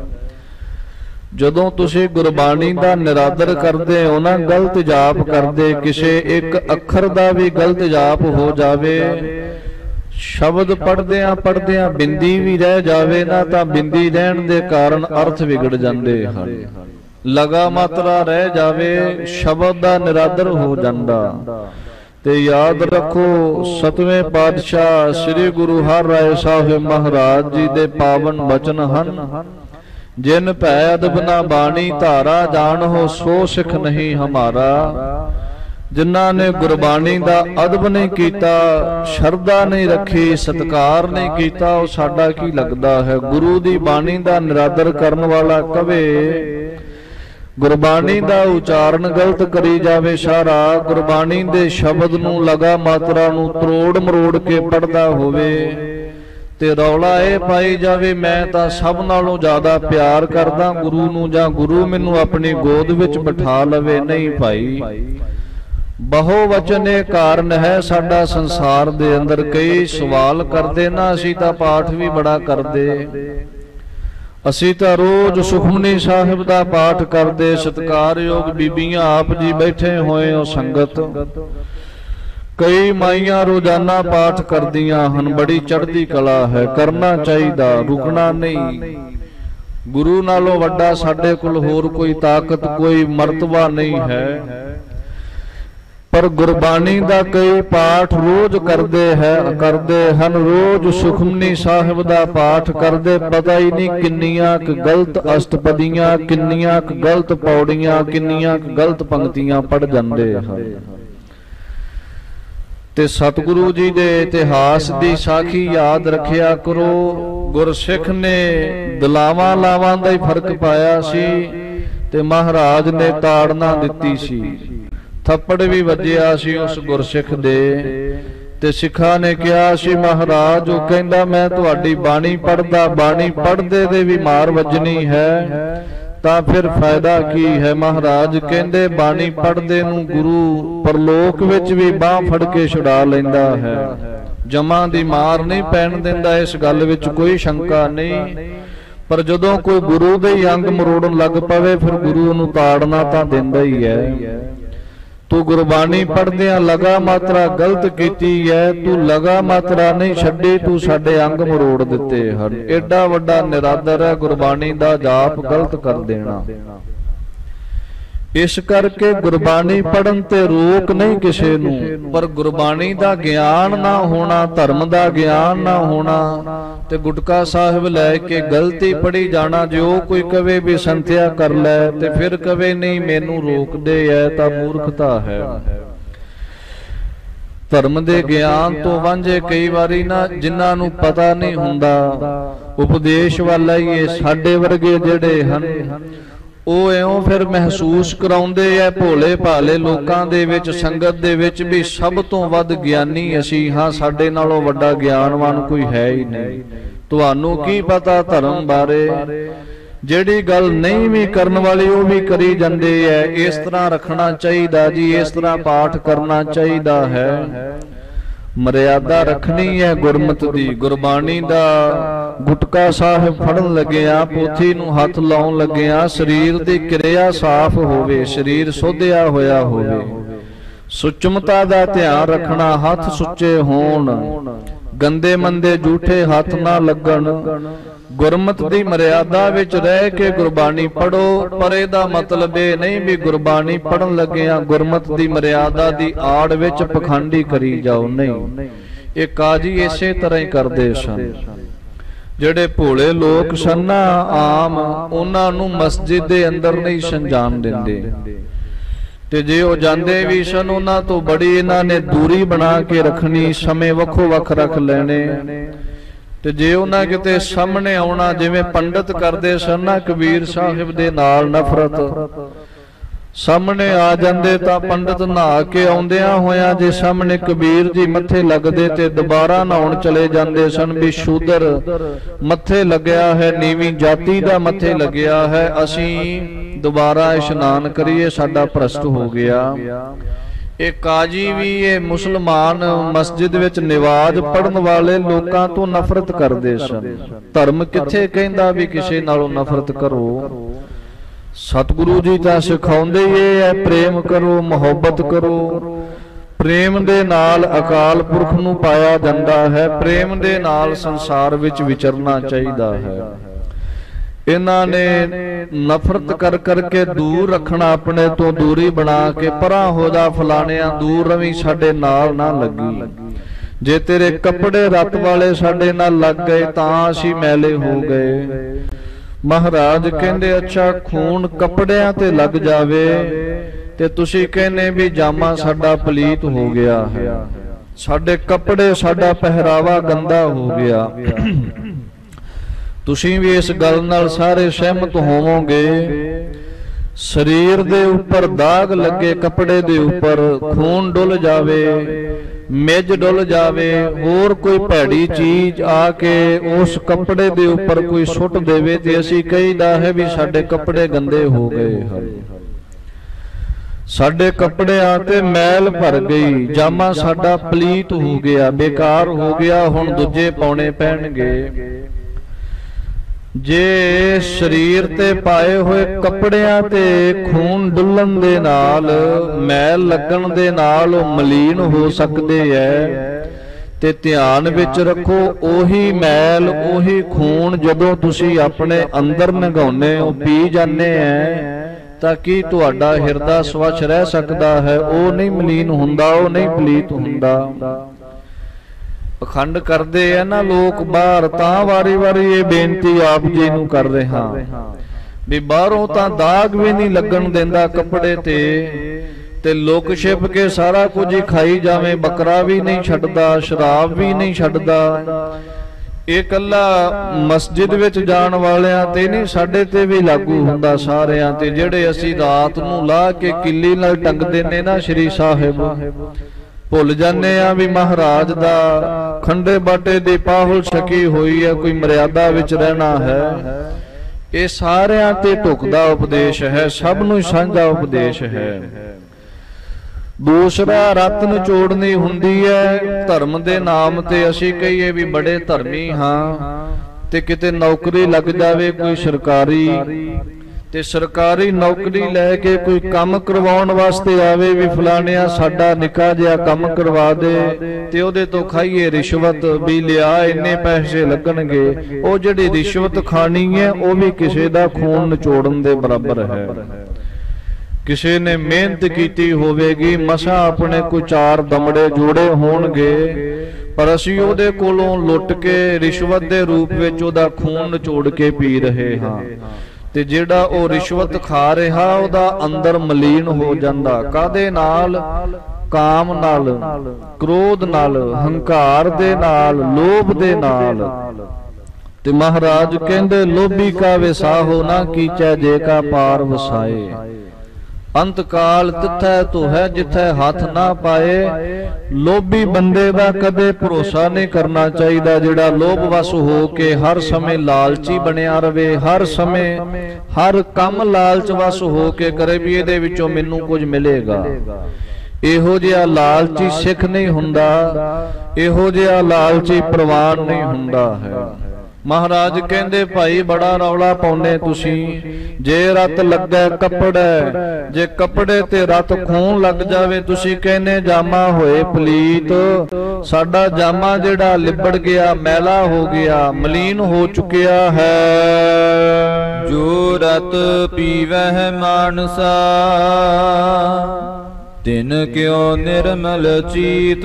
ਜਦੋਂ ਤੁਸੀਂ ਗੁਰਬਾਣੀ ਦਾ ਨਿਰਾਦਰ ਕਰਦੇ ਹੋ ਨਾ, ਗਲਤ ਜਾਪ ਕਰਦੇ, ਕਿਸੇ ਇੱਕ ਅੱਖਰ ਦਾ ਵੀ ਗਲਤ ਜਾਪ ਹੋ ਜਾਵੇ, ਸ਼ਬਦ ਪੜਦਿਆਂ ਪੜਦਿਆਂ ਬਿੰਦੀ ਵੀ ਰਹਿ ਜਾਵੇ ਨਾ, ਤਾਂ ਬਿੰਦੀ ਰਹਿਣ ਦੇ ਕਾਰਨ ਅਰਥ ਵਿਗੜ ਜਾਂਦੇ ਹਨ। ਲਗਾ ਮਾਤਰਾ ਰਹਿ ਜਾਵੇ, ਸ਼ਬਦ ਦਾ ਨਿਰਾਦਰ ਹੋ ਜਾਂਦਾ। ਤੇ ਯਾਦ ਰੱਖੋ, ਸਤਵੇਂ ਪਾਤਸ਼ਾਹ ਸ੍ਰੀ ਗੁਰੂ ਹਰਿਰਾਏ ਸਾਹਿਬ ਮਹਾਰਾਜ ਜੀ ਦੇ ਪਾਵਨ ਬਚਨ ਹਨ, ਜਿਨ ਭੈ ਅਦਬ ਨਾ ਬਾਣੀ ਧਾਰਾ, ਜਾਣੋ ਸੋ ਸਿੱਖ ਨਹੀਂ ਹਮਾਰਾ। ਜਿਨ੍ਹਾਂ ਨੇ ਗੁਰਬਾਣੀ ਦਾ ਅਦਬ ਨਹੀਂ ਕੀਤਾ, ਸ਼ਰਧਾ ਨਹੀਂ ਰੱਖੀ, ਸਤਿਕਾਰ ਨਹੀਂ ਕੀਤਾ, ਉਹ ਸਾਡਾ ਕੀ ਲੱਗਦਾ ਹੈ। ਗੁਰੂ ਦੀ ਬਾਣੀ ਦਾ ਨਿਰਾਦਰ ਕਰਨ ਵਾਲਾ ਕਵੇ, ਗੁਰਬਾਣੀ ਦਾ ਉਚਾਰਨ ਗਲਤ ਕਰੀ ਜਾਵੇ, ਸਾਰਾ ਗੁਰਬਾਣੀ ਦੇ ਸ਼ਬਦ ਨੂੰ, ਲਗਾ ਮਾਤਰਾ ਨੂੰ ਤਰੋੜ ਮਰੋੜ ਕੇ ਪੜਦਾ ਹੋਵੇ ਤੇ ਰੌਲਾ ਇਹ ਪਾਈ ਜਾਵੇ ਮੈਂ ਤਾਂ ਸਭ ਨਾਲੋਂ ਜ਼ਿਆਦਾ ਪਿਆਰ ਕਰਦਾ ਗੁਰੂ ਨੂੰ, ਜਾਂ ਗੁਰੂ ਮੈਨੂੰ ਆਪਣੀ ਗੋਦ ਵਿੱਚ ਬਿਠਾ ਲਵੇ। ਨਹੀਂ ਭਾਈ, ਬਹੁ ਵਚਨ ਇਹ ਕਾਰਨ ਹੈ ਸਾਡਾ ਸੰਸਾਰ ਦੇ ਅੰਦਰ। ਕਈ ਸਵਾਲ ਕਰਦੇ ਨਾ, ਅਸੀਂ ਤਾਂ ਪਾਠ ਵੀ ਬੜਾ ਕਰਦੇ, ਅਸੀਂ ਤਾਂ ਰੋਜ਼ ਸੁਖਮਨੀ ਸਾਹਿਬ ਦਾ ਪਾਠ ਕਰਦੇ। ਸਤਿਕਾਰਯੋਗ ਬੀਬੀਆਂ ਆਪ ਜੀ ਬੈਠੇ ਹੋਏ ਹੋ ਸੰਗਤ, ਕਈ ਮਾਈਆਂ ਰੋਜ਼ਾਨਾ ਪਾਠ ਕਰਦੀਆਂ ਹਨ, ਬੜੀ ਚੜ੍ਹਦੀ ਕਲਾ ਹੈ, ਕਰਨਾ ਚਾਹੀਦਾ, ਰੁਕਣਾ ਨਹੀਂ। ਗੁਰੂ ਨਾਲੋਂ ਵੱਡਾ ਸਾਡੇ ਕੋਲ ਹੋਰ ਕੋਈ ਤਾਕਤ, ਕੋਈ ਮਰਤਬਾ ਨਹੀਂ ਹੈ। ਪਰ ਗੁਰਬਾਣੀ ਦਾ ਕਈ ਪਾਠ ਰੋਜ਼ ਕਰਦੇ ਹੈ ਕਰਦੇ ਹਨ, ਰੋਜ਼ ਸੁਖਮਨੀ ਸਾਹਿਬ ਦਾ ਪਾਠ ਕਰਦੇ, ਪਤਾ ਹੀ ਨਹੀਂ ਕਿੰਨੀਆਂ ਕੁ ਗਲਤ ਅਸ਼ਟਪਦੀਆਂ, ਕਿੰਨੀਆਂ ਕੁ ਗਲਤ ਪੌੜੀਆਂ, ਕਿੰਨੀਆਂ ਕੁ ਗਲਤ ਪੰਕਤੀਆਂ ਪੜ ਜਾਂਦੇ ਹਨ। ਤੇ ਸਤਿਗੁਰੂ ਜੀ ਦੇ ਇਤਿਹਾਸ ਦੀ ਸਾਖੀ ਯਾਦ ਰੱਖਿਆ ਕਰੋ। ਗੁਰਸਿੱਖ ਨੇ ਦਲਾਵਾਂ ਲਾਵਾਂ ਦਾ ਹੀ ਫਰਕ ਪਾਇਆ ਸੀ ਤੇ ਮਹਾਰਾਜ ਨੇ ਤਾੜਨਾ ਦਿੱਤੀ ਸੀ, ਥੱਪੜ ਵੀ ਵੱਜਿਆ ਸੀ ਉਸ ਗੁਰਸਿੱਖ ਦੇ। ਤੇ ਸਿੱਖਾਂ ਨੇ ਕਿਹਾ ਸੀ ਮਹਾਰਾਜ, ਉਹ ਕਹਿੰਦਾ ਮੈਂ ਤੁਹਾਡੀ ਬਾਣੀ ਪੜਦਾ, ਬਾਣੀ ਪੜਦੇ ਦੇ ਵੀ ਮਾਰ ਵੱਜਣੀ ਹੈ ਤਾਂ ਫਿਰ ਫਾਇਦਾ ਕੀ ਹੈ। ਮਹਾਰਾਜ ਕਹਿੰਦੇ ਬਾਣੀ ਪੜਦੇ ਨੂੰ ਗੁਰੂ ਪਰਲੋਕ ਵਿੱਚ ਵੀ ਬਾਹ ਫੜ ਕੇ ਛੁਡਾ ਲੈਂਦਾ ਹੈ, ਜਮਾਂ ਦੀ ਮਾਰ ਨਹੀਂ ਪੈਣ ਦਿੰਦਾ, ਇਸ ਗੱਲ ਵਿੱਚ ਕੋਈ ਸ਼ੰਕਾ ਨਹੀਂ। ਪਰ ਜਦੋਂ ਕੋਈ ਗੁਰੂ ਦੇ ਹੀ ਅੰਗ ਮਰੋੜਨ ਲੱਗ ਪਵੇ, ਫਿਰ ਗੁਰੂ ਨੂੰ ਤਾੜਨਾ ਤਾਂ ਦਿੰਦਾ ਹੀ ਹੈ। ਤੂੰ ਗੁਰਬਾਣੀ ਪੜਦਿਆਂ ਲਗਾ ਮਾਤਰਾ ਗਲਤ ਕੀਤੀ ਹੈ, ਤੂੰ ਲਗਾ ਮਾਤਰਾ ਨਹੀਂ ਛੱਡੀ, ਤੂੰ ਸਾਡੇ ਅੰਗ ਮਰੋੜ ਦਿੱਤੇ ਹਨ। ਐਡਾ ਵੱਡਾ ਨਿਰਾਦਰ ਹੈ ਗੁਰਬਾਣੀ ਦਾ ਜਾਪ ਗਲਤ ਕਰ ਦੇਣਾ। इस करके गुरबाणी पढ़न ते रोक नहीं किसे नू, पर गुरबाणी दा ज्ञान ना होना, धर्म दा ज्ञान ना होना ते गुटका साहिब लैके गलती पढ़ी जाना। जो कोई कवे भी संथ्या कर लै ते फिर कवे नहीं मैनू रोक दे है तां मूर्खता है। धर्म दे ज्ञान तो वांझे कई वारी ना जिन्हां नू पता नहीं हुंदा उपदेश वाला ही साडे वर्गे जिहड़े हन ਉਹ ਇਉਂ ਫਿਰ ਮਹਿਸੂਸ ਕਰਾਉਂਦੇ ਐ ਭੋਲੇ ਭਾਲੇ ਲੋਕਾਂ ਦੇ ਵਿੱਚ, ਸੰਗਤ ਦੇ ਵਿੱਚ ਵੀ ਸਭ ਤੋਂ ਵੱਧ ਗਿਆਨੀ ਅਸੀਂ ਹਾਂ, ਸਾਡੇ ਨਾਲੋਂ ਵੱਡਾ ਗਿਆਨਵਾਨ ਕੋਈ ਹੈ ਹੀ ਨਹੀਂ। ਤੁਹਾਨੂੰ ਕੀ ਪਤਾ ਧਰਮ ਬਾਰੇ? ਜਿਹੜੀ ਗੱਲ ਨਹੀਂ ਵੀ ਕਰਨ ਵਾਲੀ ਉਹ ਵੀ ਕਰੀ ਜਾਂਦੇ ਐ। ਇਸ ਤਰ੍ਹਾਂ ਰੱਖਣਾ ਚਾਹੀਦਾ ਜੀ, ਇਸ ਤਰ੍ਹਾਂ ਪਾਠ ਕਰਨਾ ਚਾਹੀਦਾ ਹੈ। ਮਰਿਆਦਾ ਰੱਖਣੀ ਹੈ ਗੁਰਮਤ ਦੀ। ਗੁਰਬਾਣੀ ਦਾ ਗੁਟਕਾ ਸਾਹਿਬ ਫੜਨ ਲੱਗਿਆ, ਪੋਥੀ ਨੂੰ ਹੱਥ ਲਾਉਣ ਲੱਗਿਆ, ਸਰੀਰ ਦੀ ਕਿਰਿਆ ਸਾਫ਼ ਹੋਵੇ, ਸਰੀਰ ਸੋਧਿਆ ਹੋਇਆ ਹੋਵੇ। ਸੁਚਮਤਾ ਦਾ ਧਿਆਨ ਰੱਖਣਾ, ਹੱਥ ਸੁੱਚੇ ਹੋਣ, ਗੰਦੇ ਮੰਦੇ ਝੂਠੇ ਹੱਥ ਨਾ ਲੱਗਣ। ਗੁਰਮਤ ਦੀ ਮਰਿਆਦਾ ਵਿੱਚ ਰਹਿ ਕੇ ਗੁਰਬਾਣੀ ਪੜੋ, ਪਰ ਇਹਦਾ ਮਤਲਬ ਇਹ ਨਹੀਂ ਵੀ ਗੁਰਬਾਣੀ ਪੜਨ ਲੱਗਿਆ ਗੁਰਮਤ ਦੀ ਮਰਿਆਦਾ ਦੀ ਆੜ ਵਿੱਚ ਪਖੰਡੀ ਕਰੀ ਜਾਓ, ਨਹੀਂ। ਇਹ ਕਾਜੀ ਇਸੇ ਤਰ੍ਹਾਂ ਹੀ ਕਰਦੇ ਸਨ। ਜਿਹੜੇ ਭੋਲੇ ਲੋਕ ਸਨ ਨਾ ਆਮ, ਉਹਨਾਂ ਨੂੰ ਮਸਜਿਦ ਦੇ ਅੰਦਰ ਨਹੀਂ ਸੰਜਾਨ ਦਿੰਦੇ, ਤੇ ਜੇ ਉਹ ਜਾਂਦੇ ਵੀ ਸਨ ਉਹਨਾਂ ਤੋਂ ਬੜੀ ਇਹਨਾਂ ਨੇ ਦੂਰੀ ਬਣਾ ਕੇ ਰੱਖਣੀ, ਸਮੇਂ ਵੱਖੋ ਵੱਖ ਰੱਖ ਲੈਣੇ। ਤੇ ਜੇ ਉਹਨਾਂ ਕਿਤੇ ਸਾਹਮਣੇ ਆਉਣਾ, ਜਿਵੇਂ ਪੰਡਤ ਕਰਦੇ ਸਨ ਨਾ ਕਬੀਰ ਸਾਹਿਬ ਦੇ ਨਾਲ ਨਫ਼ਰਤ, ਸਾਹਮਣੇ ਆ ਜਾਂਦੇ ਤਾਂ ਪੰਡਤ ਨਹਾ ਕੇ ਆਉਂਦਿਆਂ ਹੋਇਆਂ ਜੇ ਸਾਹਮਣੇ ਕਬੀਰ ਜੀ ਮੱਥੇ ਲੱਗਦੇ ਤੇ ਦੁਬਾਰਾ ਨਹਾਉਣ ਚਲੇ ਜਾਂਦੇ ਸਨ ਵੀ ਸ਼ੂਦਰ ਮੱਥੇ ਲੱਗਿਆ ਹੈ, ਨੀਵੀਂ ਜਾਤੀ ਦਾ ਮੱਥੇ ਲੱਗਿਆ ਹੈ, ਅਸੀਂ ਦੁਬਾਰਾ ਇਸ਼ਨਾਨ ਕਰੀਏ, ਸਾਡਾ ਭ੍ਰਸ਼ਟ ਹੋ ਗਿਆ। ਇਹ ਕਾਜੀ ਵੀ ਇਹ ਮੁਸਲਮਾਨ ਮਸਜਿਦ ਵਿੱਚ ਨਿਵਾਜ਼ ਪੜਨ ਵਾਲੇ ਲੋਕਾਂ ਤੋਂ ਨਫ਼ਰਤ ਕਰਦੇ ਸਨ। ਧਰਮ ਕਿੱਥੇ ਕਹਿੰਦਾ ਵੀ ਕਿਸੇ ਨਾਲੋਂ ਨਫ਼ਰਤ ਕਰੋ? ਸਤਿਗੁਰੂ ਜੀ ਤਾਂ ਸਿਖਾਉਂਦੇ ਹੀ ਇਹ ਹੈ, ਪ੍ਰੇਮ ਕਰੋ, ਮੁਹੱਬਤ ਕਰੋ। ਪ੍ਰੇਮ ਦੇ ਨਾਲ ਅਕਾਲ ਪੁਰਖ ਨੂੰ ਪਾਇਆ ਜਾਂਦਾ ਹੈ, ਪ੍ਰੇਮ ਦੇ ਨਾਲ ਸੰਸਾਰ ਵਿੱਚ ਵਿਚਰਨਾ ਚਾਹੀਦਾ ਹੈ। ਇਹਨਾਂ ਨੇ ਨਫ਼ਰਤ ਕਰ ਕਰਕੇ ਦੂਰ ਰੱਖਣਾ, ਆਪਣੇ ਤੋਂ ਦੂਰੀ ਬਣਾ ਕੇ ਪਰਾਂ ਹੋ ਜਾ ਫਲਾਣਿਆਂ, ਦੂਰ ਰਵੀਂ, ਸਾਡੇ ਨਾਲ ਨਾ ਲੱਗੀ। ਜੇ ਤੇਰੇ ਕੱਪੜੇ ਰੱਤ ਵਾਲੇ ਸਾਡੇ ਨਾਲ ਲੱਗ ਗਏ ਤਾਂ ਅਸੀਂ ਮੈਲੇ ਹੋ ਗਏ। ਮਹਾਰਾਜ ਕਹਿੰਦੇ ਅੱਛਾ ਖੂਨ ਕੱਪੜਿਆਂ ਤੇ ਲੱਗ ਜਾਵੇ ਤੇ ਤੁਸੀਂ ਕਹਿੰਦੇ ਵੀ ਜਾਮਾ ਸਾਡਾ ਪਲੀਤ ਹੋ ਗਿਆ ਹੈ, ਸਾਡੇ ਕੱਪੜੇ ਸਾਡਾ ਪਹਿਰਾਵਾ ਗੰਦਾ ਹੋ ਗਿਆ। ਤੁਸੀਂ ਵੀ ਇਸ ਗੱਲ ਨਾਲ ਸਾਰੇ ਸਹਿਮਤ ਹੋਵੋਗੇ। ਸਰੀਰ ਦੇ ਉੱਪਰ ਦਾਗ ਲੱਗੇ, ਕੱਪੜੇ ਦੇ ਉੱਪਰ ਖੂਨ ਡੁੱਲ ਜਾਵੇ, ਮਿੱਝ ਡੁੱਲ ਜਾਵੇ, ਹੋਰ ਕੋਈ ਭੈੜੀ ਚੀਜ਼ ਆ ਕੇ ਉਸ ਕੱਪੜੇ ਦੇ ਉੱਪਰ ਕੋਈ ਸੁੱਟ ਦੇਵੇ ਤੇ ਅਸੀਂ ਕਹੀਦਾ ਹੈ ਵੀ ਸਾਡੇ ਕੱਪੜੇ ਗੰਦੇ ਹੋ ਗਏ ਹਨ, ਸਾਡੇ ਕੱਪੜਿਆਂ ਤੇ ਮੈਲ ਭਰ ਗਈ, ਜਾਮਾ ਸਾਡਾ ਪਲੀਤ ਹੋ ਗਿਆ, ਬੇਕਾਰ ਹੋ ਗਿਆ, ਹੁਣ ਦੂਜੇ ਪਾਉਣੇ ਪੈਣਗੇ। ਜੇ ਸਰੀਰ ਤੇ ਪਾਏ ਹੋਏ ਕੱਪੜਿਆਂ ਤੇ ਖੂਨ ਡੁੱਲਣ ਦੇ ਨਾਲ, ਮੈਲ ਲੱਗਣ ਦੇ ਨਾਲ ਉਹ ਮਲੀਨ ਹੋ ਸਕਦੇ ਐ, ਤੇ ਧਿਆਨ ਵਿੱਚ ਰੱਖੋ ਉਹੀ ਮੈਲ ਉਹੀ ਖੂਨ ਜਦੋਂ ਤੁਸੀਂ ਆਪਣੇ ਅੰਦਰ ਨਿਗਾਉਨੇ ਹੋ, ਪੀ ਜਾਂਦੇ ਐ, ਤਾਂ ਕੀ ਤੁਹਾਡਾ ਹਿਰਦਾ ਸਵੱਛ ਰਹਿ ਸਕਦਾ ਹੈ? ਉਹ ਨਹੀਂ ਮਲੀਨ ਹੁੰਦਾ, ਉਹ ਨਹੀਂ ਪਲੀਤ ਹੁੰਦਾ। ਪਖੰਡ ਕਰਦੇ ਆ ਨਾ ਲੋਕ ਬਾਹਰ, ਤਾਂ ਵਾਰੀ ਵਾਰੀ ਇਹ ਬੇਨਤੀ ਆਪ ਜੀ ਨੂੰ ਕਰ ਰਿਹਾ ਵੀ ਬਾਹਰੋਂ ਤਾਂ ਦਾਗ ਵੀ ਨਹੀਂ ਲੱਗਣ ਦਿੰਦਾ ਕੱਪੜੇ ਤੇ, ਤੇ ਲੁਕ ਛਿਪ ਕੇ ਸਾਰਾ ਕੁਝ ਹੀ ਖਾਈ ਜਾਵੇ, ਬੱਕਰਾ ਵੀ ਨਹੀਂ ਛੱਡਦਾ, ਸ਼ਰਾਬ ਵੀ ਨਹੀਂ ਛੱਡਦਾ। ਇਹ ਕੱਲਾ ਮਸਜਿਦ ਵਿੱਚ ਜਾਣ ਵਾਲਿਆਂ ਤੇ ਨਹੀਂ, ਸਾਡੇ ਤੇ ਵੀ ਲਾਗੂ ਹੁੰਦਾ ਸਾਰਿਆਂ ਤੇ। ਜਿਹੜੇ ਅਸੀਂ ਰਾਤ ਨੂੰ ਲਾ ਕੇ ਕਿੱਲੀ ਨਾਲ ਟੰਗਦੇ ਨੇ ਨਾ ਸ਼੍ਰੀ ਸਾਹਿਬ, ਭੁੱਲ ਜਾਂਦੇ ਆ ਵੀ ਮਹਾਰਾਜ ਦਾ ਖੰਡੇ ਬਾਟੇ ਦੀ ਪਾਹੁਲ ਛਕੀ ਹੋਈ ਹੈ, ਕੋਈ ਮਰਿਆਦਾ ਵਿੱਚ ਰਹਿਣਾ ਹੈ। ਇਹ ਸਾਰਿਆਂ ਤੇ ਢੁਕਦਾ ਉਪਦੇਸ਼ ਹੈ, ਸਭ ਨੂੰ ਸਾਂਝਾ ਉਪਦੇਸ਼ ਹੈ। ਦੂਸਰਾ ਰੱਤ ਨਿਚੋੜਨੀ ਹੁੰਦੀ ਹੈ ਧਰਮ ਦੇ ਨਾਮ ਤੇ। ਅਸੀਂ ਕਹੀਏ ਵੀ ਬੜੇ ਧਰਮੀ ਹਾਂ ਤੇ ਕਿਤੇ ਨੌਕਰੀ ਲੱਗ ਜਾਵੇ ਕੋਈ ਸਰਕਾਰੀ, ਤੇ ਸਰਕਾਰੀ ਨੌਕਰੀ ਲੈ ਕੇ ਕੋਈ ਕੰਮ ਕਰਵਾਉਣ ਵਾਸਤੇ ਆਵੇ ਵੀ ਫਲਾਣਿਆ ਸਾਡਾ ਨਿੱਕਾ ਜਿਹਾ ਕੰਮ ਕਰਵਾ ਦੇ, ਤੇ ਉਹਦੇ ਤੋਂ ਖਾਈਏ ਰਿਸ਼ਵਤ ਵੀ ਲਿਆ, ਇੰਨੇ ਪੈਸੇ ਲੱਗਣਗੇ। ਉਹ ਜਿਹੜੀ ਰਿਸ਼ਵਤ ਖਾਣੀ ਹੈ ਉਹ ਵੀ ਕਿਸੇ ਦਾ ਖੂਨ ਨਿਚੋੜਨ ਦੇ ਬਰਾਬਰ ਹੈ। ਕਿਸੇ ਨੇ ਮਿਹਨਤ ਕੀਤੀ ਹੋਵੇਗੀ, ਮਸਾਂ ਆਪਣੇ ਕੋਈ ਚਾਰ ਦਮੜੇ ਜੋੜੇ ਹੋਣਗੇ, ਪਰ ਅਸੀਂ ਉਹਦੇ ਕੋਲੋਂ ਲੁੱਟ ਕੇ ਰਿਸ਼ਵਤ ਦੇ ਰੂਪ ਵਿੱਚ ਉਹਦਾ ਖੂਨ ਨਿਚੋੜ ਕੇ ਪੀ ਰਹੇ ਹਾਂ। ਤੇ ਜਿਹੜਾ ਉਹ ਰਿਸ਼ਵਤ ਖਾ ਰਿਹਾ ਉਹਦਾ ਅੰਦਰ ਮਲੀਨ ਹੋ ਜਾਂਦਾ। ਕਾਹਦੇ ਨਾਲ? ਕਾਮ ਨਾਲ, ਕ੍ਰੋਧ ਨਾਲ, ਹੰਕਾਰ ਦੇ ਨਾਲ, ਲੋਭ ਦੇ ਨਾਲ। ਤੇ ਮਹਾਰਾਜ ਕਹਿੰਦੇ ਲੋਭੀ ਕਾ ਵਿਸਾਹੋ ਨਾ ਕੀਚੈ ਜੇ ਕਾ ਪਾਰ ਵਸਾਏ। ਅੰਤ ਕਾਲ ਤਿੱਥੈ ਤੋ ਹੈ ਜਿੱਥੈ ਹੱਥ ਨਾ ਪਾਏ। ਲੋਭੀ ਬੰਦੇ ਦਾ ਕਦੇ ਭਰੋਸਾ ਨਹੀਂ ਕਰਨਾ ਚਾਹੀਦਾ, ਜਿਹੜਾ ਲੋਭ ਵਸ ਹੋ ਕੇ ਹਰ ਸਮੇਂ ਲਾਲਚੀ ਬਣਿਆ ਰਵੇ, ਹਰ ਸਮੇਂ ਹਰ ਕੰਮ ਲਾਲਚ ਵਸ ਹੋ ਕੇ ਕਰੇ ਵੀ ਇਹਦੇ ਵਿੱਚੋਂ ਮੈਨੂੰ ਕੁਝ ਮਿਲੇਗਾ। ਇਹੋ ਜਿਹਾ ਲਾਲਚੀ ਸਿੱਖ ਨਹੀਂ ਹੁੰਦਾ, ਇਹੋ ਜਿਹਾ ਲਾਲਚੀ ਪ੍ਰਵਾਨ ਨਹੀਂ ਹੁੰਦਾ ਹੈ। ਮਹਾਰਾਜ ਕਹਿੰਦੇ ਭਾਈ ਬੜਾ ਰੌਲਾ ਪਾਉਂਦੇ ਤੁਸੀਂ, ਜੇ ਰਤ ਲੱਗੇ ਕੱਪੜੇ, ਜੇ ਕੱਪੜੇ ਤੇ ਰਤ ਖੂਨ ਲੱਗ ਜਾਵੇ ਤੁਸੀਂ ਕਹਿੰਦੇ ਜਾਮਾ ਹੋਏ ਪਲੀਤ। ਸਾਡਾ ਜਾਮਾ ਜਿਹੜਾ ਲਿਬੜ ਗਿਆ, ਮੈਲਾ ਹੋ ਗਿਆ, ਮਲੀਨ ਹੋ ਚੁੱਕਿਆ ਹੈ। ਜੋ ਰਤ ਪੀਵਹਿ ਮਾਨਸਾ ਤਿਨ ਕਿਉ ਨਿਰਮਲ ਚੀਤ।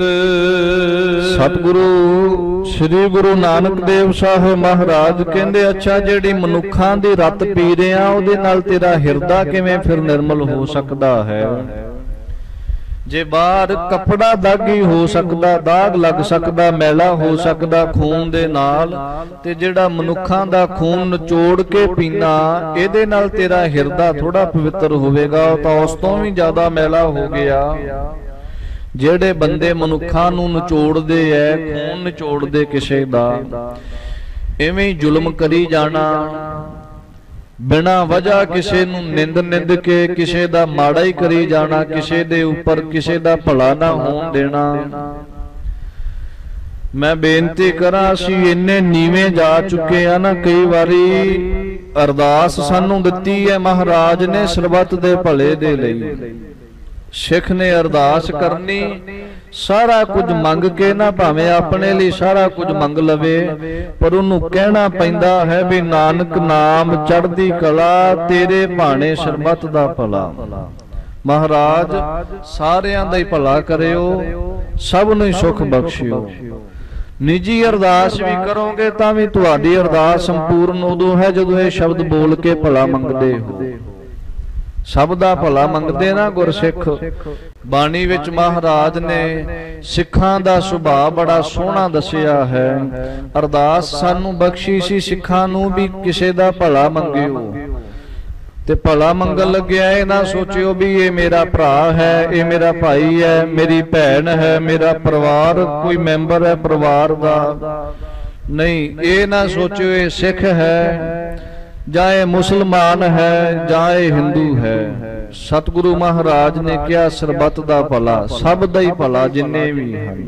ਸਤਿਗੁਰੂ ਸ੍ਰੀ ਗੁਰੂ ਨਾਨਕ ਦੇਵ ਸਾਹਿਬ ਮਹਾਰਾਜ ਕਹਿੰਦੇ ਅੱਛਾ ਜਿਹੜੀ ਮਨੁੱਖਾਂ ਦੀ ਰਤ ਪੀ ਰਿਹਾ ਉਹਦੇ ਨਾਲ ਤੇਰਾ ਹਿਰਦਾ ਕਿਵੇਂ ਫਿਰ ਨਿਰਮਲ ਹੋ ਸਕਦਾ ਹੈ? ਜੇ ਬਾਹਰ ਕੱਪੜਾ ਦਾਗੀ ਹੋ ਸਕਦਾ, ਦਾਗ ਲੱਗ ਸਕਦਾ, ਮੈਲਾ ਹੋ ਸਕਦਾ ਖੂਨ ਦੇ ਨਾਲ, ਤੇ ਜਿਹੜਾ ਮਨੁੱਖਾਂ ਦਾ ਖੂਨ ਨਿਚੋੜ ਕੇ ਪੀਣਾ ਇਹਦੇ ਨਾਲ ਤੇਰਾ ਹਿਰਦਾ ਥੋੜਾ ਪਵਿੱਤਰ ਹੋਵੇਗਾ, ਉਹ ਤਾਂ ਉਸ ਤੋਂ ਵੀ ਜ਼ਿਆਦਾ ਮੈਲਾ ਹੋ ਗਿਆ। ਜਿਹੜੇ ਬੰਦੇ ਮਨੁੱਖਾਂ ਨੂੰ ਨਿਚੋੜਦੇ ਐ, ਖੂਨ ਨਿਚੋੜਦੇ ਕਿਸੇ ਦਾ, ਐਵੇਂ ਹੀ ਜ਼ੁਲਮ ਕਰੀ ਜਾਣਾ, ਬਿਨਾਂ ਵਜ੍ਹਾ ਕਿਸੇ ਨੂੰ ਨਿੰਦ ਨਿੰਦ ਕੇ ਕਿਸੇ ਦਾ ਮਾੜਾ ਹੀ ਕਰੀ ਜਾਣਾ, ਕਿਸੇ ਦੇ ਉੱਪਰ ਕਿਸੇ ਦਾ ਭਲਾ ਨਾ ਹੋਣ ਦੇਣਾ। ਮੈਂ ਬੇਨਤੀ ਕਰਾਂ ਅਸੀਂ ਇੰਨੇ ਨੀਵੇਂ ਜਾ ਚੁੱਕੇ ਆ ਨਾ, ਕਈ ਵਾਰੀ ਅਰਦਾਸ ਸਾਨੂੰ ਦਿੱਤੀ ਹੈ ਮਹਾਰਾਜ ਨੇ ਸਰਬੱਤ ਦੇ ਭਲੇ ਦੇ ਲਈ। ਸਿੱਖ ਨੇ ਅਰਦਾਸ ਕਰਨੀ, ਸਾਰਾ ਕੁਝ ਮੰਗ ਕੇ ਨਾ, ਭਾਵੇਂ ਆਪਣੇ ਲਈ ਸਾਰਾ ਕੁਝ ਮੰਗ ਲਵੇ, ਪਰ ਉਹਨੂੰ ਕਹਿਣਾ ਪੈਂਦਾ ਹੈ ਵੀ ਨਾਨਕ ਨਾਮ ਚੜ੍ਹਦੀ ਕਲਾ, ਤੇਰੇ ਭਾਣੇ ਸਰਬੱਤ ਦਾ ਭਲਾ। ਮਹਾਰਾਜ ਸਾਰਿਆਂ ਦਾ ਹੀ ਭਲਾ ਕਰਿਓ, ਸਭ ਨੂੰ ਹੀ ਸੁਖ ਬਖਸ਼ਿਓ। ਨਿੱਜੀ ਅਰਦਾਸ ਵੀ ਕਰੋਗੇ ਤਾਂ ਵੀ ਤੁਹਾਡੀ ਅਰਦਾਸ ਸੰਪੂਰਨ ਉਦੋਂ ਹੈ ਜਦੋਂ ਇਹ ਸ਼ਬਦ ਬੋਲ ਕੇ ਭਲਾ ਮੰਗਦੇ ਹੋ। ਸਭ ਦਾ ਭਲਾ ਮੰਗਦੇ ਨਾ ਗੁਰਸਿੱਖ। ਬਾਣੀ ਵਿੱਚ ਮਹਾਰਾਜ ਨੇ ਸਿੱਖਾਂ ਦਾ ਸੁਭਾਅ ਬੜਾ ਸੋਹਣਾ ਦੱਸਿਆ ਹੈ। ਅਰਦਾਸ ਸਾਨੂੰ ਬਖਸ਼ੀ ਸੀ ਸਿੱਖਾਂ ਨੂੰ ਵੀ ਕਿਸੇ ਦਾ ਭਲਾ ਮੰਗਿਓ, ਤੇ ਭਲਾ ਮੰਗਣ ਲੱਗਿਆ ਇਹ ਨਾ ਸੋਚਿਓ ਵੀ ਇਹ ਮੇਰਾ ਭਰਾ ਹੈ, ਇਹ ਮੇਰਾ ਭਾਈ ਹੈ, ਮੇਰੀ ਭੈਣ ਹੈ, ਮੇਰਾ ਪਰਿਵਾਰ ਕੋਈ ਮੈਂਬਰ ਹੈ ਪਰਿਵਾਰ ਦਾ। ਨਹੀਂ, ਇਹ ਨਾ ਸੋਚਿਓ ਇਹ ਸਿੱਖ ਹੈ ਜਾਂ ਇਹ ਮੁਸਲਮਾਨ ਹੈ ਜਾਂ ਇਹ ਹਿੰਦੂ ਹੈ। ਸਤਿਗੁਰੂ ਮਹਾਰਾਜ ਨੇ ਕਿਹਾ ਸਰਬੱਤ ਦਾ ਭਲਾ, ਸਭ ਦਾ ਹੀ ਭਲਾ ਜਿੰਨੇ ਵੀ ਹਨ।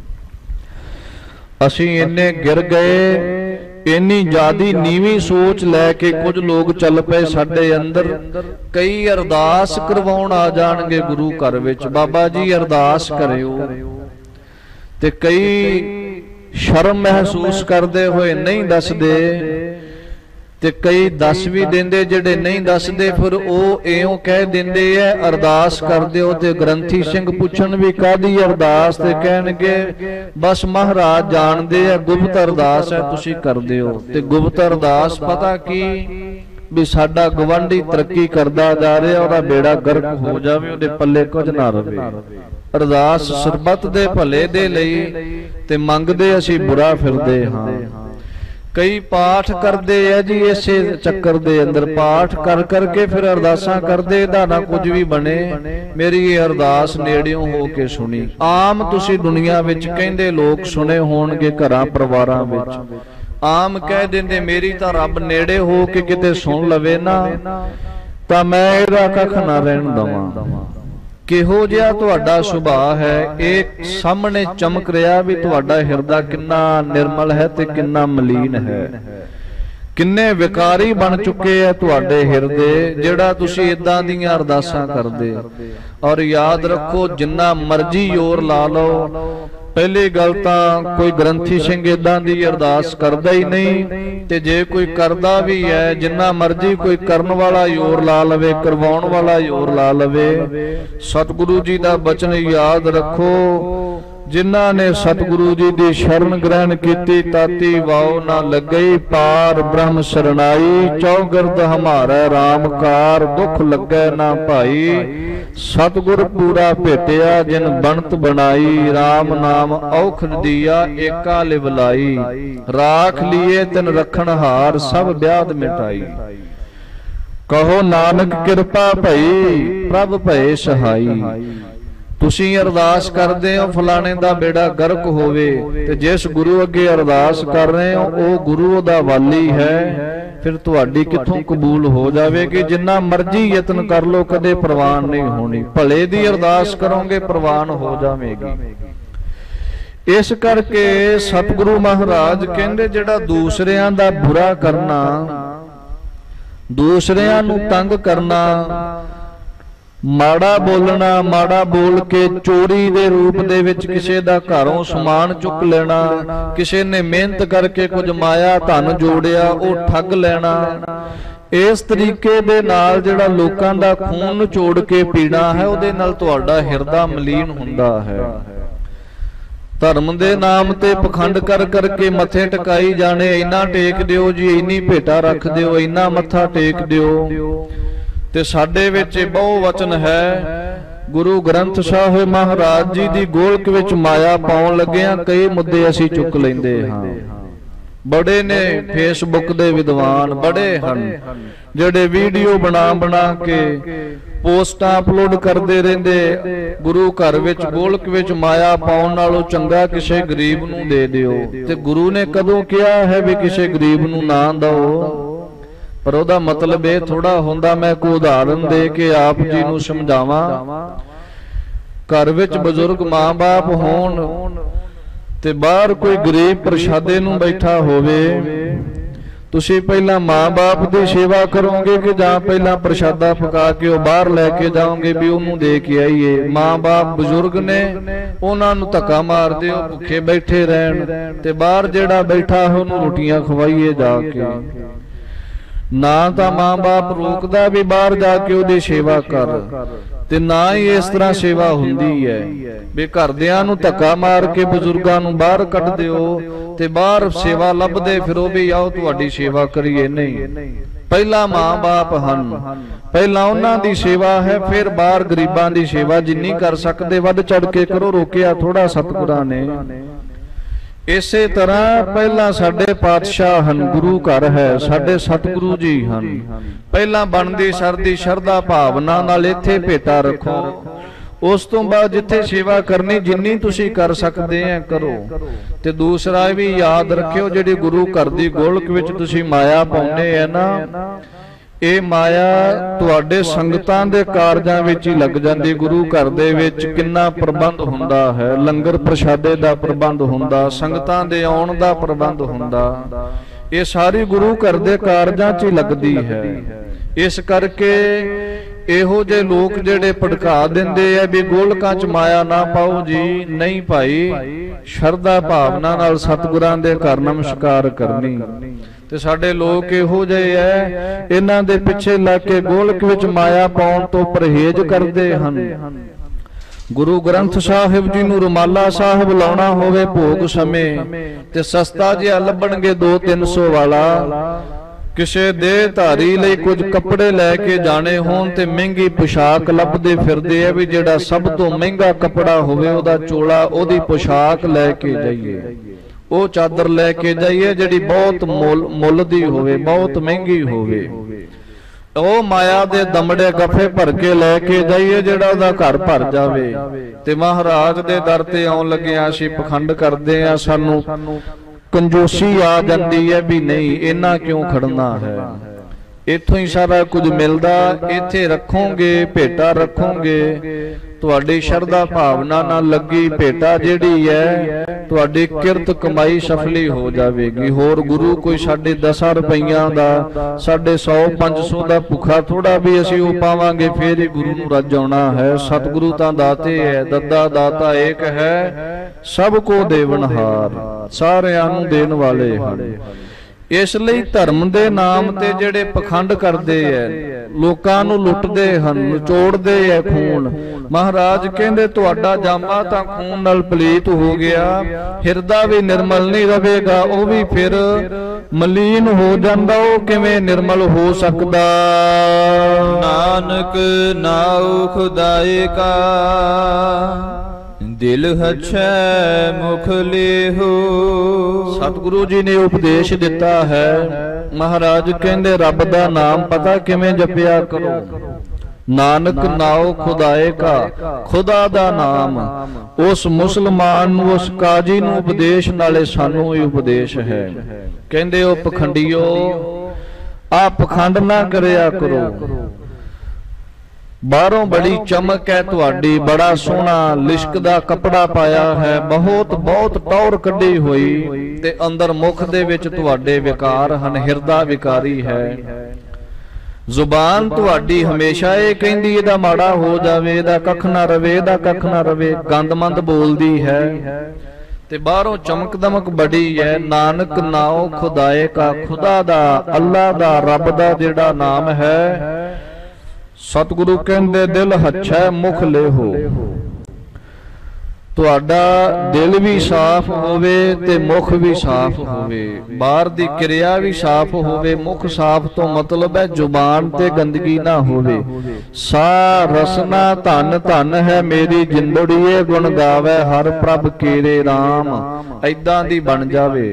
ਅਸੀਂ ਇੰਨੇ ਗਿਰ ਗਏ, ਇੰਨੀ ਜ਼ਿਆਦੀ ਨੀਵੀਂ ਸੋਚ ਲੈ ਕੇ ਕੁਝ ਲੋਕ ਚੱਲ ਪਏ ਸਾਡੇ ਅੰਦਰ। ਕਈ ਅਰਦਾਸ ਕਰਵਾਉਣ ਆ ਜਾਣਗੇ ਗੁਰੂ ਘਰ ਵਿੱਚ, ਬਾਬਾ ਜੀ ਅਰਦਾਸ ਕਰਿਓ, ਤੇ ਕਈ ਸ਼ਰਮ ਮਹਿਸੂਸ ਕਰਦੇ ਹੋਏ ਨਹੀਂ ਦੱਸਦੇ, ਤੇ ਕਈ ਦੱਸ ਵੀ ਦਿੰਦੇ, ਜਿਹੜੇ ਨਹੀਂ ਦੱਸਦੇ ਫਿਰ ਉਹ ਇਉਂ ਕਹਿ ਦਿੰਦੇ ਐ ਅਰਦਾਸ ਕਰ ਦਿਓ। ਤੇ ਗ੍ਰੰਥੀ ਸਿੰਘ ਪੁੱਛਣ ਵੀ ਕਾਹਦੀ ਅਰਦਾਸ, ਤੇ ਕਹਿਣਗੇ ਬਸ ਮਹਾਰਾਜ ਜਾਣਦੇ ਆ ਗੁਪਤ ਅਰਦਾਸ ਹੈ ਤੁਸੀਂ ਕਰ ਦਿਓ। ਤੇ ਗੁਪਤ ਅਰਦਾਸ ਪਤਾ ਕੀ ਵੀ ਸਾਡਾ ਗਵਾਂਢੀ ਤਰੱਕੀ ਕਰਦਾ ਜਾ ਰਿਹਾ, ਉਹਦਾ ਬੇੜਾ ਗਰਕ ਹੋ ਜਾਵੇ, ਉਹਦੇ ਪੱਲੇ ਕੁਝ ਨਾ ਰਵੇ। ਅਰਦਾਸ ਸਰਬੱਤ ਦੇ ਭਲੇ ਦੇ ਲਈ ਤੇ ਮੰਗਦੇ ਅਸੀਂ ਬੁਰਾ ਫਿਰਦੇ ਹਾਂ। ਕਈ ਪਾਠ ਕਰਦੇ ਆ ਜੀ ਇਸੇ ਚੱਕਰ ਦੇ ਅੰਦਰ, ਪਾਠ ਕਰ ਕਰਕੇ ਫਿਰ ਅਰਦਾਸਾਂ ਕਰਦੇ, ਇਹਦਾ ਨਾ ਕੁਝ ਵੀ ਬਣੇ। ਮੇਰੀ ਇਹ ਅਰਦਾਸ ਨੇੜਿਓਂ ਹੋ ਕੇ ਸੁਣੀ। ਆਮ ਤੁਸੀਂ ਦੁਨੀਆ ਵਿੱਚ ਕਹਿੰਦੇ ਲੋਕ ਸੁਣੇ ਹੋਣਗੇ ਘਰਾਂ ਪਰਿਵਾਰਾਂ ਵਿੱਚ, ਆਮ ਕਹਿ ਦਿੰਦੇ ਮੇਰੀ ਤਾਂ ਰੱਬ ਨੇੜੇ ਹੋ ਕੇ ਕਿਤੇ ਸੁਣ ਲਵੇ ਨਾ ਤਾਂ ਮੈਂ ਇਹਦਾ ਕੱਖ ਨਾ ਰਹਿਣ ਦਵਾਂ। ਕਿਹੋ ਜਿਹਾ ਤੁਹਾਡਾ ਸੁਭਾਅ ਹੈ ਇਹ ਸਾਹਮਣੇ ਚਮਕ ਰਿਹਾ ਵੀ ਤੁਹਾਡਾ ਹਿਰਦਾ ਕਿੰਨਾ ਨਿਰਮਲ ਹੈ ਤੇ ਕਿੰਨਾ ਮਲੀਨ ਹੈ। ਕਿੰਨੇ ਵਿਕਾਰੀ ਬਣ ਚੁੱਕੇ ਆ ਤੁਹਾਡੇ ਹਿਰਦੇ, ਜਿਹੜਾ ਤੁਸੀਂ ਇਦਾਂ ਦੀਆਂ ਅਰਦਾਸਾਂ ਕਰਦੇ। ਔਰ ਯਾਦ ਰੱਖੋ ਜਿੰਨਾ ਮਰਜ਼ੀ ਜ਼ੋਰ ਲਾ ਲਓ, ਪਹਿਲੀ ਗੱਲ ਤਾਂ ਕੋਈ ਗ੍ਰੰਥੀ ਸਿੰਘ ਇਦਾਂ ਦੀ ਅਰਦਾਸ ਕਰਦਾ ਹੀ ਨਹੀਂ, ਤੇ ਜੇ ਕੋਈ ਕਰਦਾ ਵੀ ਹੈ, ਜਿੰਨਾ ਮਰਜ਼ੀ ਕੋਈ ਕਰਨ ਵਾਲਾ ਜ਼ੋਰ ਲਾ ਲਵੇ, ਕਰਵਾਉਣ ਵਾਲਾ ਜ਼ੋਰ ਲਾ ਲਵੇ, ਸਤਿਗੁਰੂ ਜੀ ਦਾ ਬਚਨ ਯਾਦ ਰੱਖੋ, ਜਿਨ੍ਹਾਂ ਨੇ ਸਤਿਗੁਰੂ ਜੀ ਦੀ ਸ਼ਰਨ ਗ੍ਰਹਿਣ ਕੀਤੀ, ਤਾਤੀ ਵਾਉ ਨਾ ਲੱਗਈ, ਪਾਰ ਬ੍ਰਹਮ ਸਰਣਾਈ, ਚੌਗਿਰਦ ਹਮਾਰਾ ਰਾਮਕਾਰ, ਦੁੱਖ ਲੱਗੈ ਨਾ ਭਾਈ, ਸਤਿਗੁਰ ਪੂਰਾ ਭੇਟਿਆ ਜਿਨ ਬਣਤ ਬਣਾਈ, ਰਾਮ ਨਾਮ ਔਖਦ ਦੀਆ ਏਕਾ ਲਿਵਲਾਈ, ਰਾਖ ਲੀਏ ਤਿਨ ਰਖਣ ਹਾਰ, ਸਭ ਵਿਆਧ ਮਿਟਾਈ, ਕਹੋ ਨਾਨਕ ਕਿਰਪਾ ਭਈ, ਪ੍ਰਭ ਭਏ ਸਹਾਈ। ਤੁਸੀਂ ਅਰਦਾਸ ਕਰਦੇ ਹੋ ਫਲਾਣੇ ਦਾ ਬੇੜਾ ਗਰਕ ਹੋਵੇ, ਤੇ ਜਿਸ ਗੁਰੂ ਅੱਗੇ ਅਰਦਾਸ ਕਰ ਰਹੇ ਹੋ ਉਹ ਗੁਰੂ ਦਾ ਵਾਲੀ ਹੈ, ਫਿਰ ਤੁਹਾਡੀ ਕਿੱਥੋਂ ਕਬੂਲ ਹੋ ਜਾਵੇਗੀ? ਜਿੰਨਾ ਮਰਜ਼ੀ ਯਤਨ ਕਰ ਲੋ ਕਦੇ ਪ੍ਰਵਾਨ ਨਹੀਂ ਹੋਣੀ। ਭਲੇ ਦੀ ਅਰਦਾਸ ਕਰੋਗੇ ਪ੍ਰਵਾਨ ਹੋ ਜਾਵੇਗੀ। ਇਸ ਕਰਕੇ ਸਤਿਗੁਰੂ ਮਹਾਰਾਜ ਕਹਿੰਦੇ ਜਿਹੜਾ ਦੂਸਰਿਆਂ ਦਾ ਬੁਰਾ ਕਰਨਾ, ਦੂਸਰਿਆਂ ਨੂੰ ਤੰਗ ਕਰਨਾ, ਮਾੜਾ ਬੋਲਣਾ, ਮਾੜਾ ਬੋਲ ਕੇ ਚੋਰੀ ਦੇ ਰੂਪ ਦੇ ਵਿੱਚ ਕਿਸੇ ਦਾ ਘਰੋਂ ਸਮਾਨ ਚੁੱਕ ਲੈਣਾ, ਕਿਸੇ ਨੇ ਮਿਹਨਤ ਕਰਕੇ ਕੁਝ ਮਾਇਆ ਧਨ ਜੋੜਿਆ ਉਹ ਠੱਗ ਲੈਣਾ, ਇਸ ਤਰੀਕੇ ਦੇ ਨਾਲ ਜਿਹੜਾ ਲੋਕਾਂ ਦਾ ਖੂਨ ਨਿਚੋੜ ਕੇ ਪੀਣਾ ਹੈ, ਉਹਦੇ ਨਾਲ ਤੁਹਾਡਾ ਹਿਰਦਾ ਮਲੀਨ ਹੁੰਦਾ ਹੈ। ਧਰਮ ਦੇ ਨਾਮ ਤੇ ਪਖੰਡ ਕਰ ਕਰਕੇ ਮੱਥੇ ਟਿਕਾਈ ਜਾਣੇ, ਇੰਨਾ ਟੇਕ ਦਿਓ ਜੀ, ਇੰਨੀ ਭੇਟਾ ਰੱਖ ਦਿਓ, ਇੰਨਾ ਮੱਥਾ ਟੇਕ ਦਿਓ। ਤੇ ਸਾਡੇ ਵਿੱਚ ਬਹੁ ਵਚਨ ਹੈ, ਗੁਰੂ ਗ੍ਰੰਥ ਸਾਹਿਬ ਮਹਾਰਾਜ ਜੀ ਦੀ ਗੋਲਕ ਵਿੱਚ ਮਾਇਆ ਪਾਉਣ ਲੱਗਿਆਂ ਕਈ ਮੁੱਦੇ ਅਸੀਂ ਚੁੱਕ ਲੈਂਦੇ ਹਾਂ। ਬੜੇ ਨੇ ਫੇਸਬੁੱਕ ਦੇ ਵਿਦਵਾਨ, ਬੜੇ ਹਨ ਜਿਹੜੇ ਵੀਡੀਓ ਬਣਾ ਬਣਾ ਕੇ ਪੋਸਟਾਂ ਅਪਲੋਡ ਕਰਦੇ ਰਹਿੰਦੇ, ਗੁਰੂ ਘਰ ਵਿੱਚ ਗੋਲਕ ਵਿੱਚ ਮਾਇਆ ਪਾਉਣ ਨਾਲੋਂ ਚੰਗਾ ਕਿਸੇ ਗਰੀਬ ਨੂੰ ਦੇ ਦਿਓ। ਤੇ ਗੁਰੂ ਨੇ ਕਦੋਂ ਕਿਹਾ ਹੈ ਵੀ ਕਿਸੇ ਗਰੀਬ ਨੂੰ ਨਾ ਦਿਓ? ਪਰ ਉਹਦਾ ਮਤਲਬ ਇਹ ਥੋੜਾ ਹੁੰਦਾ, ਮੈਂ ਕੋਈ ਉਦਾਹਰਨ ਦੇ ਕੇ ਆਪ ਜੀ ਨੂੰ ਸਮਝਾਵਾਂ। ਘਰ ਵਿੱਚ ਬਜ਼ੁਰਗ ਮਾਂ-ਬਾਪ ਹੋਣ ਤੇ ਬਾਹਰ ਕੋਈ ਗਰੀਬ ਪ੍ਰਸ਼ਾਦੇ ਨੂੰ ਬੈਠਾ ਹੋਵੇ, ਤੁਸੀਂ ਪਹਿਲਾਂ ਮਾਂ-ਬਾਪ ਦੀ ਸੇਵਾ ਕਰੋਗੇ ਕਿ ਜਾਂ ਪਹਿਲਾਂ ਪ੍ਰਸ਼ਾਦਾ ਪਕਾ ਕੇ ਉਹ ਬਾਹਰ ਲੈ ਕੇ ਜਾਓਗੇ ਵੀ ਉਹਨੂੰ ਦੇ ਕੇ ਆਈਏ? ਮਾਂ-ਬਾਪ ਬਜ਼ੁਰਗ ਨੇ, ਉਹਨਾਂ ਨੂੰ ਧੱਕਾ ਮਾਰ ਦਿਓ, ਭੁੱਖੇ ਬੈਠੇ ਰਹਿਣ, ਤੇ ਬਾਹਰ ਜਿਹੜਾ ਬੈਠਾ ਹੈ ਉਹਨੂੰ ਰੋਟੀਆਂ ਖਵਾਈਏ ਜਾ ਕੇ। ਨਾ ਤਾਂ ਮਾਂ-ਬਾਪ ਰੋਕਦਾ ਵੀ ਬਾਹਰ ਜਾ ਕੇ ਉਹਦੀ ਸੇਵਾ ਕਰ, ਤੇ ਨਾ ਹੀ ਇਸ ਤਰ੍ਹਾਂ ਸੇਵਾ ਹੁੰਦੀ ਹੈ ਵੀ ਘਰਦਿਆਂ ਨੂੰ ਧੱਕਾ ਮਾਰ ਕੇ ਬਜ਼ੁਰਗਾਂ ਨੂੰ ਬਾਹਰ ਕੱਢ ਦਿਓ ਤੇ ਬਾਹਰ ਸੇਵਾ ਲੱਭਦੇ ਫਿਰੋ ਵੀ ਆਓ ਤੁਹਾਡੀ ਸੇਵਾ ਕਰੀਏ। ਨਹੀਂ, ਪਹਿਲਾਂ ਮਾਂ-ਬਾਪ ਹਨ, ਪਹਿਲਾਂ ਉਹਨਾਂ ਦੀ ਸੇਵਾ ਹੈ, ਫਿਰ ਬਾਹਰ ਗਰੀਬਾਂ ਦੀ ਸੇਵਾ ਜਿੰਨੀ ਕਰ ਸਕਦੇ ਵੱਧ ਚੜ ਕੇ ਕਰੋ। ਰੋਕਿਆ ਥੋੜਾ ਸਤਿਗੁਰਾਂ ਨੇ। ਇਸੇ ਤਰ੍ਹਾਂ ਪਹਿਲਾਂ ਸਾਡੇ ਪਾਤਸ਼ਾਹ ਹਨ, ਗੁਰੂ ਘਰ ਹੈ, ਸਾਡੇ ਸਤਿਗੁਰੂ ਜੀ ਹਨ। ਪਹਿਲਾਂ ਬਣਦੀ ਸਰਦੀ ਸ਼ਰਧਾ ਭਾਵਨਾ ਨਾਲ ਇੱਥੇ ਭੇਟਾ ਰੱਖੋ, ਉਸ ਤੋਂ ਬਾਅਦ ਜਿੱਥੇ ਸੇਵਾ ਕਰਨੀ ਜਿੰਨੀ ਤੁਸੀਂ ਕਰ ਸਕਦੇ ਆ ਕਰੋ। ਤੇ ਦੂਸਰਾ ਵੀ ਯਾਦ ਰੱਖਿਓ, ਜਿਹੜੀ ਗੁਰੂ ਘਰ ਦੀ ਗੋਲਕ ਵਿੱਚ ਤੁਸੀਂ ਮਾਇਆ ਪਾਉਂਦੇ ਆ ਨਾ, ਇਹ ਮਾਇਆ ਤੁਹਾਡੇ ਸੰਗਤਾਂ ਦੇ ਕਾਰਜਾਂ ਵਿੱਚ ਹੀ ਲੱਗ ਜਾਂਦੀ। ਗੁਰੂ ਘਰ ਦੇ ਵਿੱਚ ਕਿੰਨਾ ਪ੍ਰਬੰਧ ਹੁੰਦਾ ਹੈ, ਲੰਗਰ ਪ੍ਰਸ਼ਾਦੇ ਦਾ ਪ੍ਰਬੰਧ ਹੁੰਦਾ, ਸੰਗਤਾਂ ਦੇ ਆਉਣ ਦਾ ਪ੍ਰਬੰਧ ਹੁੰਦਾ, ਇਹ ਸਾਰੀ ਗੁਰੂ ਘਰ ਦੇ ਕਾਰਜਾਂ 'ਚ ਹੀ ਲੱਗਦੀ ਹੈ। ਇਸ ਕਰਕੇ ਇਹੋ ਜਿਹੇ ਲੋਕ ਜਿਹੜੇ ਭੜਕਾ ਦਿੰਦੇ ਆ ਵੀ ਗੋਲਕਾਂ 'ਚ ਮਾਇਆ ਨਾ ਪਾਓ ਜੀ, ਨਹੀਂ ਭਾਈ, ਸ਼ਰਧਾ ਭਾਵਨਾ ਨਾਲ ਸਤਿਗੁਰਾਂ ਦੇ ਘਰ ਨਮਸਕਾਰ ਕਰਨੀ। ਤੇ ਸਾਡੇ ਲੋਕ ਇਹੋ ਜਿਹੇ ਐ, ਇਹਨਾਂ ਦੇ ਪਿੱਛੇ ਲੱਗ ਕੇ ਗੋਲਕ ਵਿੱਚ ਮਾਇਆ ਪਾਉਣ ਤੋਂ ਪਰਹੇਜ਼ ਕਰਦੇ ਹਨ। ਗੁਰੂ ਗ੍ਰੰਥ ਸਾਹਿਬ ਜੀ ਨੂੰ ਰੁਮਾਲਾ ਸਾਹਿਬ ਲਾਉਣਾ ਹੋਵੇ ਭੋਗ ਸਮੇਂ ਤੇ ਸਸਤਾ ਜਿਹਾ ਲੱਭਣਗੇ ਦੋ ਤਿੰਨ ਸੌ ਵਾਲਾ। ਕਿਸੇ ਦੇ ਧਾਰੀ ਲਈ ਕੁਝ ਕੱਪੜੇ ਲੈ ਕੇ ਜਾਣੇ ਹੋਣ ਤੇ ਮਹਿੰਗੀ ਪੁਸ਼ਾਕ ਲੱਭਦੇ ਫਿਰਦੇ ਆ ਵੀ ਜਿਹੜਾ ਸਭ ਤੋਂ ਮਹਿੰਗਾ ਕੱਪੜਾ ਹੋਵੇ ਉਹਦਾ ਚੋਲਾ, ਉਹਦੀ ਪੁਸ਼ਾਕ ਲੈ ਕੇ ਜਾਈਏ, ਉਹ ਚਾਦਰ ਲੈ ਕੇ ਜਾਈਏ ਜਿਹੜੀ ਬਹੁਤ ਮੁੱਲ ਦੀ ਹੋਵੇ, ਬਹੁਤ ਮਹਿੰਗੀ ਹੋਵੇ। ਉਹ ਮਾਇਆ ਦੇ ਦਮੜੇ ਗੱਫੇ ਭਰ ਕੇ ਲੈ ਕੇ ਜਾਈਏ ਜਿਹੜਾ ਉਹਦਾ ਘਰ ਭਰ ਜਾਵੇ। ਤੇ ਮਹਾਰਾਜ ਦੇ ਦਰ ਤੇ ਆਉਣ ਲੱਗਿਆ ਅਸੀਂ ਪਖੰਡ ਕਰਦੇ ਆ, ਸਾਨੂੰ ਕੰਜੂਸੀ ਆ ਜਾਂਦੀ ਹੈ ਵੀ ਨਹੀਂ ਇਹਨਾਂ ਕਿਉਂ ਖੜਨਾ ਹੈ। इत्थों ही सारा कुछ मिलदा। इत्थे रखोगे भेटा रखोगे, तुहाडी शरधा भावना नाल लगी भेटा जिहड़ी है तुहाडी किरत कमाई सफली हो जाएगी। होर गुरु कोई साडे दसां रुपइयां दा साडे सौ पंज सौ दा भुखा थोड़ा भी असीं वो पावांगे फिर ही गुरु नूं रज आउणा है। सतगुरु तां दाते है, दद्दा दाता एक है, सब को देवनहार, सारिआं नूं देण वाले हन। इस लई धर्म दे नाम ते जेड़े पखंड करदे है, लोकां नूं लुੱਟਦੇ ਹਨ, ਨਿਚੋੜਦੇ है खून। महाराज कहंदे तुहाडा जामा तां खून नाल पलीत हो गया, हिरदा भी निर्मल नहीं रहेगा, वो भी फिर मलीन हो जांदा, वो किवें निर्मल हो सकदा। नानक नाउ खुदाए का दिल हच्छै मुख लेहो। सतगुरु जी ने उपदेश दिता है। महाराज कहंदे रब दा नाम पता किवें जपिया करो। नानक नाओ खुदाए का, खुदा दा नाम उस मुसलमान नूं, उस काजी नूं उपदेश नाले सानू ही उपदेश है। कहंदे ओ पखंडियो आ पखंड ना करया करो। बाहरों बड़ी चमक है तुहाडी, बड़ा सोहना लिशकदा कपड़ा पाया है, बहुत बहुत टौर कढ़ी हुई, ते अंदर मुख दे विच तुहाडे विकार हन, हिरदा विकारी है। जुबान तुहाडी हमेशा ये कहंदी इहदा माड़ा हो जावे, इहदा कख ना रवे, इहदा कख ना रवे, गंदमंद बोलदी है, ते बाहरों चमक दमक बड़ी है। नानक नाओ खुदाए का, खुदा दा, अल्लाह दा, रब दा जिहड़ा नाम है, सतगुरु कहंदे दिल हच्छै मुख लेहो। तुहाडा दिल भी साफ होवे ते मुख भी साफ होवे, बाहर दी क्रिया भी साफ होवे। मुख साफ तो मतलब है जुबान ते गंदगी ना होवे। सा रसना धन धन है मेरी जिंदड़ीए, गुण गावे हर प्रभ केरे राम। ऐदां दी बन जावे,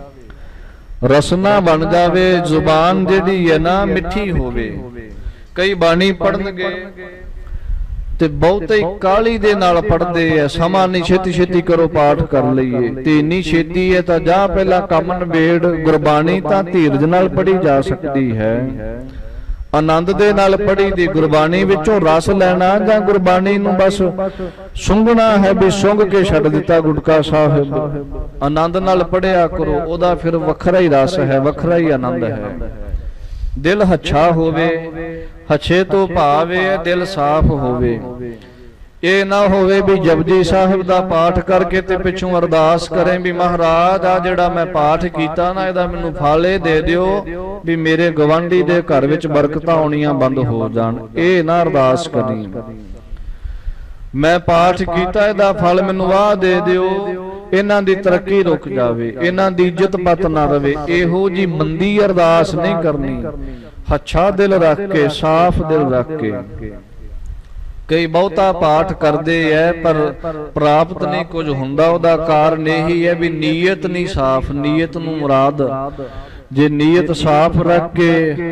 रसना बन जावे, जुबान जिहड़ी है ना मिठी होवे। कई बाणी पढ़नगे ते बहुते काली दे नाल पढ़दे है, समा नहीं छेती छेती करो पाठ कर लईए, ते इन्नी छेती है तां जा पहला काम नबेड़। गुरबाणी तां धीरज नाल पढ़ी जा सकती है, आनंद दे नाल पढ़ी दी। गुरबाणी विचों रस लैना जां गुरबाणी नूं बस सुंघना है भी सुंघ के छड्ड दिता गुटका साहिब। आनंद नाल पढ़िया करो, ओदा फिर वखरा ही रस है, वखरा ही आनंद है। दिल हच्छा होवे, हच्छे तो भावे, दिल साफ होवे। ये ना होवे भी जपजी साहिब दा पाठ करके ते पिछों अरदास करें भी महाराज आ जिहड़ा मैं पाठ कीता ना इहदा मैनूं फल दे दिओ भी मेरे गवांढी दे घर विच बरकतां आउणियां बंद हो जाण। ये ना अरदास करी मैं पाठ कीता इहदा फल मैनूं वाह दे दिओ, इन्हां दी तरक्की रुक जावे, इन्हां दी इज्जत पत ना रवे। इहो जी मंदी अरदास नहीं करनी। हच्छा दिल रख के, साफ दिल रख के। कई बहुता पाठ करते है पर प्राप्त नहीं कुछ हुंदा, उहदा कारण यही है भी नीयत नहीं साफ। नीयत नूं मुराद जे नीयत साफ रख के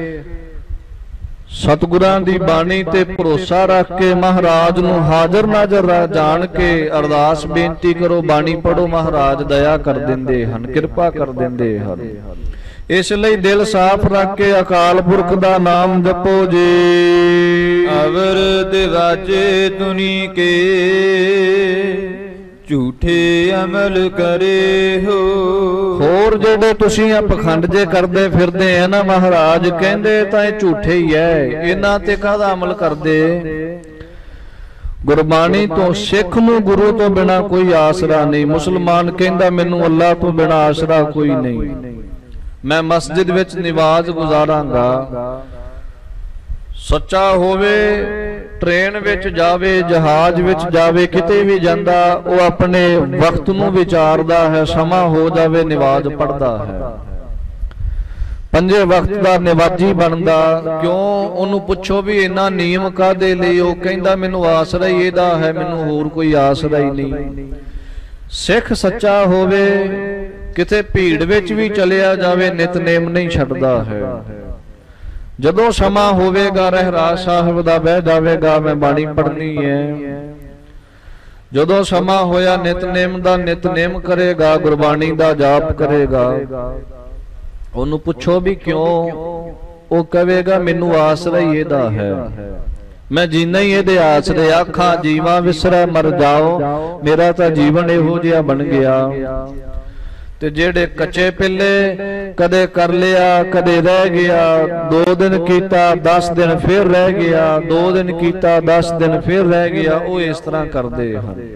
सतगुरां दी बाणी ते भरोसा रख के महाराज नूं हाजर नाजर जान के अरदास बेनती करो, बाणी पढ़ो, महाराज दया कर दिंदे हन, किरपा कर दिंदे हन। इसलिए दिल साफ रख के अकाल पुरख दा नाम जपो जी। अवर दिवाजे दुनी के झूठे अमल करे हो। होर जेडे तुसीं पखंड जे करदे फिरदे है ना, महाराज कहंदे तां इह झूठे ही है, इन्हां ते काहदा अमल करदे। गुरबाणी तो सिख नूं गुरु तो बिना कोई आसरा नहीं। मुसलमान कहंदा मैनूं अल्लाह तो बिना आसरा कोई नहीं, मैं मस्जिद विच निवाज गुजारांगा। सच्चा होवे, ट्रेन विच जावे, जहाज विच जावे, किते भी जांदा वो अपने वक्त नूं विचारदा है, समा हो जावे निवाज पढ़दा है, पंजे वक्त दा निवाजी बनदा। क्यों उन्होंने पुछो भी इन्ना नियम कादे लई, वो कहंदा मैनूं आसरा ही इहदा है, मैनूं होर कोई आसरा ही नहीं। सिख सच्चा होवे, किते भीड़ विच भी चलिया जावे, नितनेम नहीं छड्डदा है। जदों समा होवेगा रहराज साहिब दा बह जावेगा, मैं बाणी पढ़नी है। जदों समा होया नितनेम दा नितनेम करेगा, गुरबाणी दा जाप करेगा। उन्होंने पुछो भी क्यों, ਉਹ ਕਹੇਗਾ ਮੈਨੂੰ ਆਸਰਾ ਹੀ ਇਹਦਾ ਹੈ, ਮੈਂ ਜੀਣਾ ਹੀ ਇਹਦੇ ਆਸਰੇ, ਆਖਾਂ ਜੀਵਾਂ ਵਿਸਰੈ ਮਰ ਜਾਓ, ਮੇਰਾ ਤਾਂ ਜੀਵਨ ਇਹੋ ਜਿਹਾ ਬਣ ਗਿਆ। ਤੇ ਜਿਹੜੇ ਕੱਚੇ ਪਿੱਲੇ ਕਦੇ ਕਰ ਲਿਆ ਕਦੇ ਰਹਿ ਗਿਆ, ਦੋ ਦਿਨ ਕੀਤਾ ਦਸ ਦਿਨ ਫਿਰ ਰਹਿ ਗਿਆ, ਦੋ ਦਿਨ ਕੀਤਾ ਦਸ ਦਿਨ ਫਿਰ ਰਹਿ ਗਿਆ, ਉਹ ਇਸ ਤਰ੍ਹਾਂ ਕਰਦੇ ਹਨ।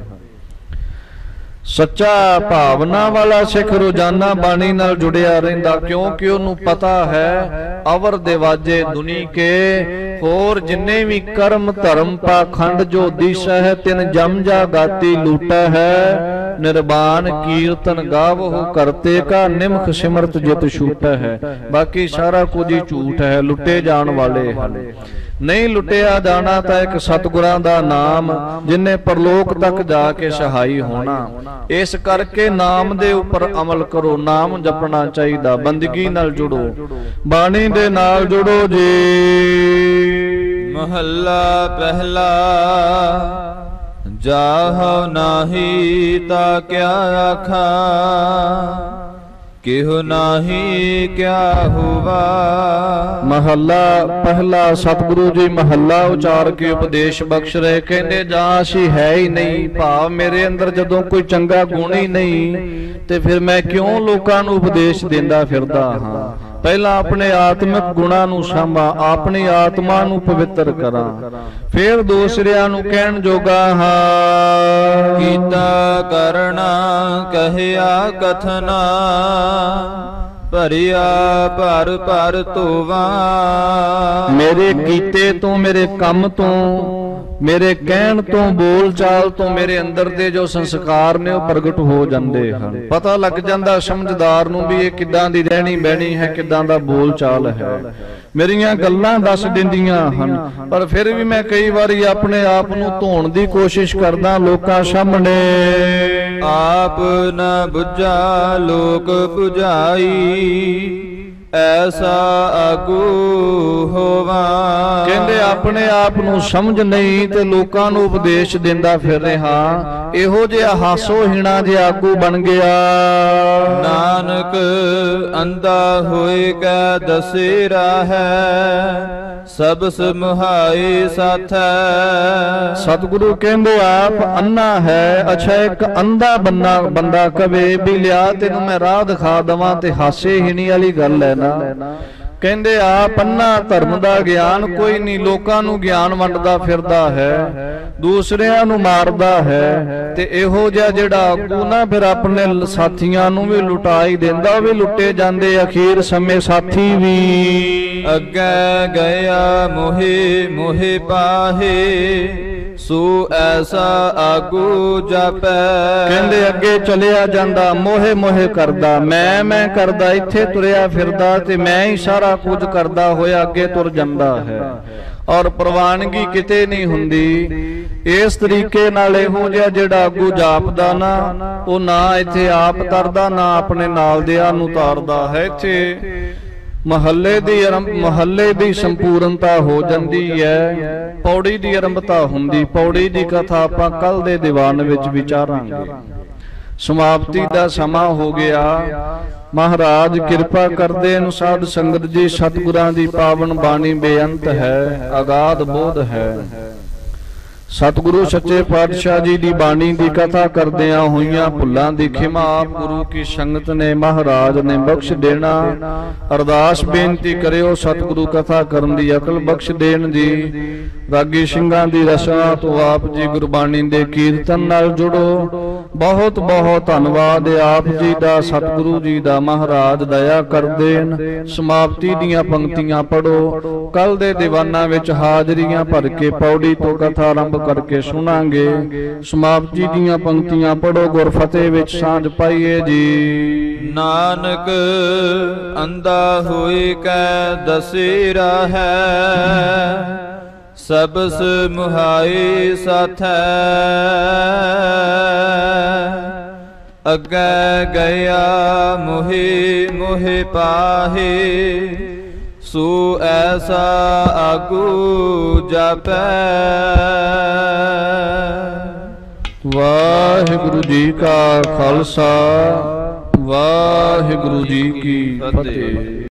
ਸੱਚਾ ਭਾਵਨਾ ਵਾਲਾ ਸਿੱਖ ਰੋਜ਼ਾਨਾ ਬਾਣੀ ਨਾਲ ਜੁੜਿਆ ਰਹਿੰਦਾ, ਕਿਉਂਕਿ ਉਹਨੂੰ ਪਤਾ ਹੈ ਅਵਰ ਦੇਵਾਜੇ ਦੁਨੀ ਕੇ, ਹੋਰ ਜਿੰਨੇ ਵੀ ਕਰਮ ਧਰਮ ਪਾਖੰਡ ਜੋ ਦਿਸ਼ਾ ਹੈ, ਤਿਨ ਜਮ ਜਾ ਗਾਤੀ ਲੂਟਾ ਹੈ, ਨਿਰਬਾਨ ਕੀਰਤਨ ਗਾਵੋ ਕਰਤੇ ਕਾ, ਨਿਮਖ ਸਿਮਰਤ ਜਿਤ ਛੂਟਾ ਹੈ। ਬਾਕੀ ਸਾਰਾ ਕੁਝ ਹੀ ਝੂਠ ਹੈ, ਲੁੱਟੇ ਜਾਣ ਵਾਲੇ ਹਨ। ਨਹੀਂ ਲੁੱਟਿਆ ਜਾਣਾ ਤਾਂ ਇੱਕ ਸਤਿਗੁਰਾਂ ਦਾ ਨਾਮ, ਜਿਨੇ ਪਰਲੋਕ ਤੱਕ ਜਾ ਕੇ ਸਹਾਈ ਹੋਣਾ। ਇਸ ਕਰਕੇ ਨਾਮ ਦੇ ਉੱਪਰ ਅਮਲ ਕਰੋ, ਨਾਮ ਜਪਣਾ ਚਾਹੀਦਾ, ਬੰਦਗੀ ਨਾਲ ਜੁੜੋ, ਬਾਣੀ ਦੇ ਨਾਲ ਜੁੜੋ ਜੀ। ਮਹੱਲਾ ਪਹਿਲਾ, ਜਾਹੋ ਨਾਹੀ ਤਾ ਕਿਆ ਆਖਾਂ, ਕਿਹੋ ਨਾਹੀ ਕਿਆ ਹੁਆ। ਮਹੱਲਾ ਪਹਿਲਾ, ਸਤਿਗੁਰੂ ਜੀ ਮਹੱਲਾ ਉਚਾਰ ਕੇ ਉਪਦੇਸ਼ ਬਖਸ਼ ਰਹੇ। ਕਹਿੰਦੇ ਜਾਂ ਅਸੀਂ ਹੈ ਹੀ ਨਹੀਂ, ਭਾਵ ਮੇਰੇ ਅੰਦਰ ਜਦੋਂ ਕੋਈ ਚੰਗਾ ਗੁਣ ਹੀ ਨਹੀਂ ਤੇ ਫਿਰ ਮੈਂ ਕਿਉਂ ਲੋਕਾਂ ਨੂੰ ਉਪਦੇਸ਼ ਦਿੰਦਾ ਫਿਰਦਾ ਹਾਂ। ਪਹਿਲਾਂ ਆਪਣੇ ਆਤਮਿਕ ਗੁਣਾਂ ਨੂੰ ਸਾਂਭਾਂ, ਆਪਣੀ ਆਤਮਾ ਨੂੰ ਪਵਿੱਤਰ ਕਰਾਂ, ਫਿਰ ਦੂਸਰਿਆਂ ਨੂੰ ਕਹਿਣ ਜੋਗਾ ਹਾਂ। ਕੀਤਾ ਕਰਨਾ ਕਹਿਆ ਕਥਨਾ, ਭਰਿਆ ਭਰ ਭਰ ਧੋਵਾ। ਮੇਰੇ ਕੀਤੇ ਤੋਂ, ਮੇਰੇ ਕੰਮ ਤੋਂ, ਮੇਰੇ ਕਹਿਣ ਤੋਂ, ਬੋਲ ਚਾਲ ਤੋਂ ਮੇਰੇ ਅੰਦਰ ਦੇ ਜੋ ਸੰਸਕਾਰ ਨੇ ਉਹ ਪ੍ਰਗਟ ਹੋ ਜਾਂਦੇ ਹਨ। ਪਤਾ ਲੱਗ ਜਾਂਦਾ ਸਮਝਦਾਰ ਨੂੰ ਵੀ ਇਹ ਕਿੱਦਾਂ ਦੀ ਰਹਿਣੀ ਬਹਿਣੀ ਹੈ, ਕਿੱਦਾਂ ਦਾ ਬੋਲ ਚਾਲ ਹੈ। ਮੇਰੀਆਂ ਗੱਲਾਂ ਦੱਸ ਦਿੰਦੀਆਂ ਹਨ, ਪਰ ਫਿਰ ਵੀ ਮੈਂ ਕਈ ਵਾਰੀ ਆਪਣੇ ਆਪ ਨੂੰ ਧੋਣ ਦੀ ਕੋਸ਼ਿਸ਼ ਕਰਦਾ ਲੋਕਾਂ ਸਾਹਮਣੇ। ਆਪ ਨ ਬੁਝਾ ਲੋਕ ਬੁਝਾਈ, ਐਸਾ ਆਗੂ ਹੋਵਾ। ਕਹਿੰਦੇ ਆਪਣੇ ਆਪ ਨੂੰ ਸਮਝ ਨਹੀਂ ਤੇ ਲੋਕਾਂ ਨੂੰ ਉਪਦੇਸ਼ ਦਿੰਦਾ ਫਿਰ ਰਿਹਾ, ਇਹੋ ਜਿਹਾ ਹਾਸੋ ਹੀਣਾ ਜਿਹਾ ਆਗੂ ਬਣ ਗਿਆ। ਨਾਨਕ ਅੰਧਾ ਹੋਏ ਕੈ ਦਸੇਰਾ ਹੈ, ਸਭ ਸਮੁਹਾਈ ਸਾਥੈ। ਸਤਿਗੁਰੂ ਕਹਿੰਦੇ ਆਪ ਅੰਨਾ ਹੈ। ਅੱਛਾ, ਇੱਕ ਅੰਧਾ ਬੰਦਾ ਬੰਦਾ ਕਵੇ ਵੀ ਲਿਆ ਤੈਨੂੰ ਮੈਂ ਰਾਹ ਦਿਖਾ ਦਵਾਂ, ਤੇ ਹਾਸੇ ਹੀਣੀ ਵਾਲੀ ਗੱਲ ਹੈ ਨਾ। ਕਹਿੰਦੇ ਆਪ ਅੰਨਾ, ਧਰਮ ਦਾ ਗਿਆਨ ਕੋਈ ਨਹੀਂ, ਲੋਕਾਂ ਨੂੰ ਗਿਆਨ ਵੰਡਦਾ ਫਿਰਦਾ ਹੈ, ਦੂਸਰਿਆਂ ਨੂੰ ਮਾਰਦਾ ਹੈ। ਤੇ ਇਹੋ ਜਿਹਾ ਜਿਹੜਾ ਆਗੂ ਨਾ ਫਿਰ ਆਪਣੇ ਸਾਥੀਆਂ ਨੂੰ ਵੀ ਲੁਟਾ ਹੀ ਦਿੰਦਾ, ਉਹ ਵੀ ਲੁੱਟੇ ਜਾਂਦੇ ਅਖੀਰ ਸਮੇਂ ਸਾਥੀ ਵੀ। ਅੱਗੇ ਗਿਆ ਮੋਹਿ ਮੋਹਿ ਪਾਹੇ, ਸੋ ਐਸਾ ਆਗੂ ਜਾਪੈ। ਕਹਿੰਦੇ ਅੱਗੇ ਚਲਿਆ ਜਾਂਦਾ, ਮੋਹੇ ਮੋਹੇ ਕਰਦਾ, ਮੈਂ ਮੈਂ ਕਰਦਾ, ਇੱਥੇ ਤੁਰਿਆ ਫਿਰਦਾ ਤੇ ਮੈਂ ਹੀ ਸਾਰਾ ਕੁਝ ਕਰਦਾ ਹੋਇਆ ਅੱਗੇ ਤੁਰ ਜਾਂਦਾ ਹੈ, ਔਰ ਪ੍ਰਵਾਨਗੀ ਕਿਤੇ ਨਹੀਂ ਹੁੰਦੀ। ਇਸ ਤਰੀਕੇ ਨਾਲ ਇਹੋ ਜਿਹਾ ਜਿਹੜਾ ਆਗੂ ਜਾਪਦਾ ਨਾ, ਉਹ ਨਾ ਇੱਥੇ ਆਪ ਤਰਦਾ ਨਾ ਆਪਣੇ ਨਾਲ ਦਿਆਂ ਨੂੰ ਤਾਰਦਾ ਹੈ। ਇੱਥੇ ਮਹੱਲੇ ਦੀ ਆਰੰਭ ਮਹੱਲੇ ਦੀ ਸੰਪੂਰਨਤਾ ਹੋ ਜਾਂਦੀ ਹੈ, ਪੌੜੀ ਦੀ ਆਰੰਭਤਾ ਹੁੰਦੀ। ਪੌੜੀ ਦੀ ਕਥਾ ਆਪਾਂ ਕੱਲ ਦੇ ਦੀਵਾਨ ਵਿੱਚ ਵਿਚਾਰਾਂਗੇ। ਸਮਾਪਤੀ ਦਾ ਸਮਾਂ ਹੋ ਗਿਆ। ਮਹਾਰਾਜ ਕਿਰਪਾ ਕਰਦੇ ਹਨ। ਸਾਧ ਸੰਗਤ ਜੀ, ਸਤਿਗੁਰਾਂ ਦੀ ਪਾਵਨ ਬਾਣੀ ਬੇਅੰਤ ਹੈ, ਅਗਾਧ ਬੋਧ ਹੈ। ਸਤਿਗੁਰੂ ਸੱਚੇ ਪਾਤਸ਼ਾਹ ਜੀ ਦੀ ਬਾਣੀ ਦੀ ਕਥਾ ਕਰਦਿਆਂ ਹੋਈਆਂ ਭੁੱਲਾਂ ਦੀ ਖਿਮਾ ਆਪ ਗੁਰੂ ਕੀ ਸੰਗਤ ਨੇ, ਮਹਾਰਾਜ ਨੇ ਬਖਸ਼ ਦੇਣਾ। ਅਰਦਾਸ ਬੇਨਤੀ ਕਰਿਓ ਸਤਿਗੁਰੂ ਕਥਾ ਕਰਨ ਦੀ ਅਕਲ ਬਖਸ਼ ਦੇਣ ਜੀ। ਰਾਗੀ ਸਿੰਘਾਂ ਦੀ ਰਸਨਾ ਤੋਂ ਆਪ ਜੀ ਗੁਰਬਾਣੀ ਦੇ ਕੀਰਤਨ ਨਾਲ ਜੁੜੋ। ਬਹੁਤ ਬਹੁਤ ਧੰਨਵਾਦ ਆਪ ਜੀ ਦਾ, ਸਤਿਗੁਰੂ ਜੀ ਦਾ। ਮਹਾਰਾਜ ਦਇਆ ਕਰ ਦੇਣ। ਸਮਾਪਤੀ ਦੀਆਂ ਪੰਕਤੀਆਂ ਪੜੋ। ਕੱਲ ਦੇ ਦੀਵਾਨਾਂ ਵਿੱਚ ਹਾਜ਼ਰੀਆਂ ਭਰ ਕੇ ਪੌੜੀ ਤੋਂ ਕਥਾ ਆਰੰਭ ਕਰਕੇ ਸੁਣਾਂਗੇ। ਸਮਾਪਤੀ ਦੀਆਂ ਪੰਕਤੀਆਂ ਪੜੋ। ਗੁਰਫਤਿਹ ਵਿੱਚ ਸਾਂਝ ਪਾਈਏ ਜੀ। ਨਾਨਕ ਅੰਧਾ ਹੋਏ ਕੈ ਦਸੇਰਾ ਹੈ, ਸਬਸ ਮੁਹਾਈ ਸਾਥੈ। ਅੱਗੇ ਗਿਆ ਮੋਹਿ ਮੋਹਿ ਪਾਹੇ, ਸੋ ਐਸਾ ਆਗੂ ਜਾਪੈ। ਵਾਹਿਗੁਰੂ ਜੀ ਕਾ ਖਾਲਸਾ, ਵਾਹਿਗੁਰੂ ਜੀ ਕੀ ਫਤਿਹ।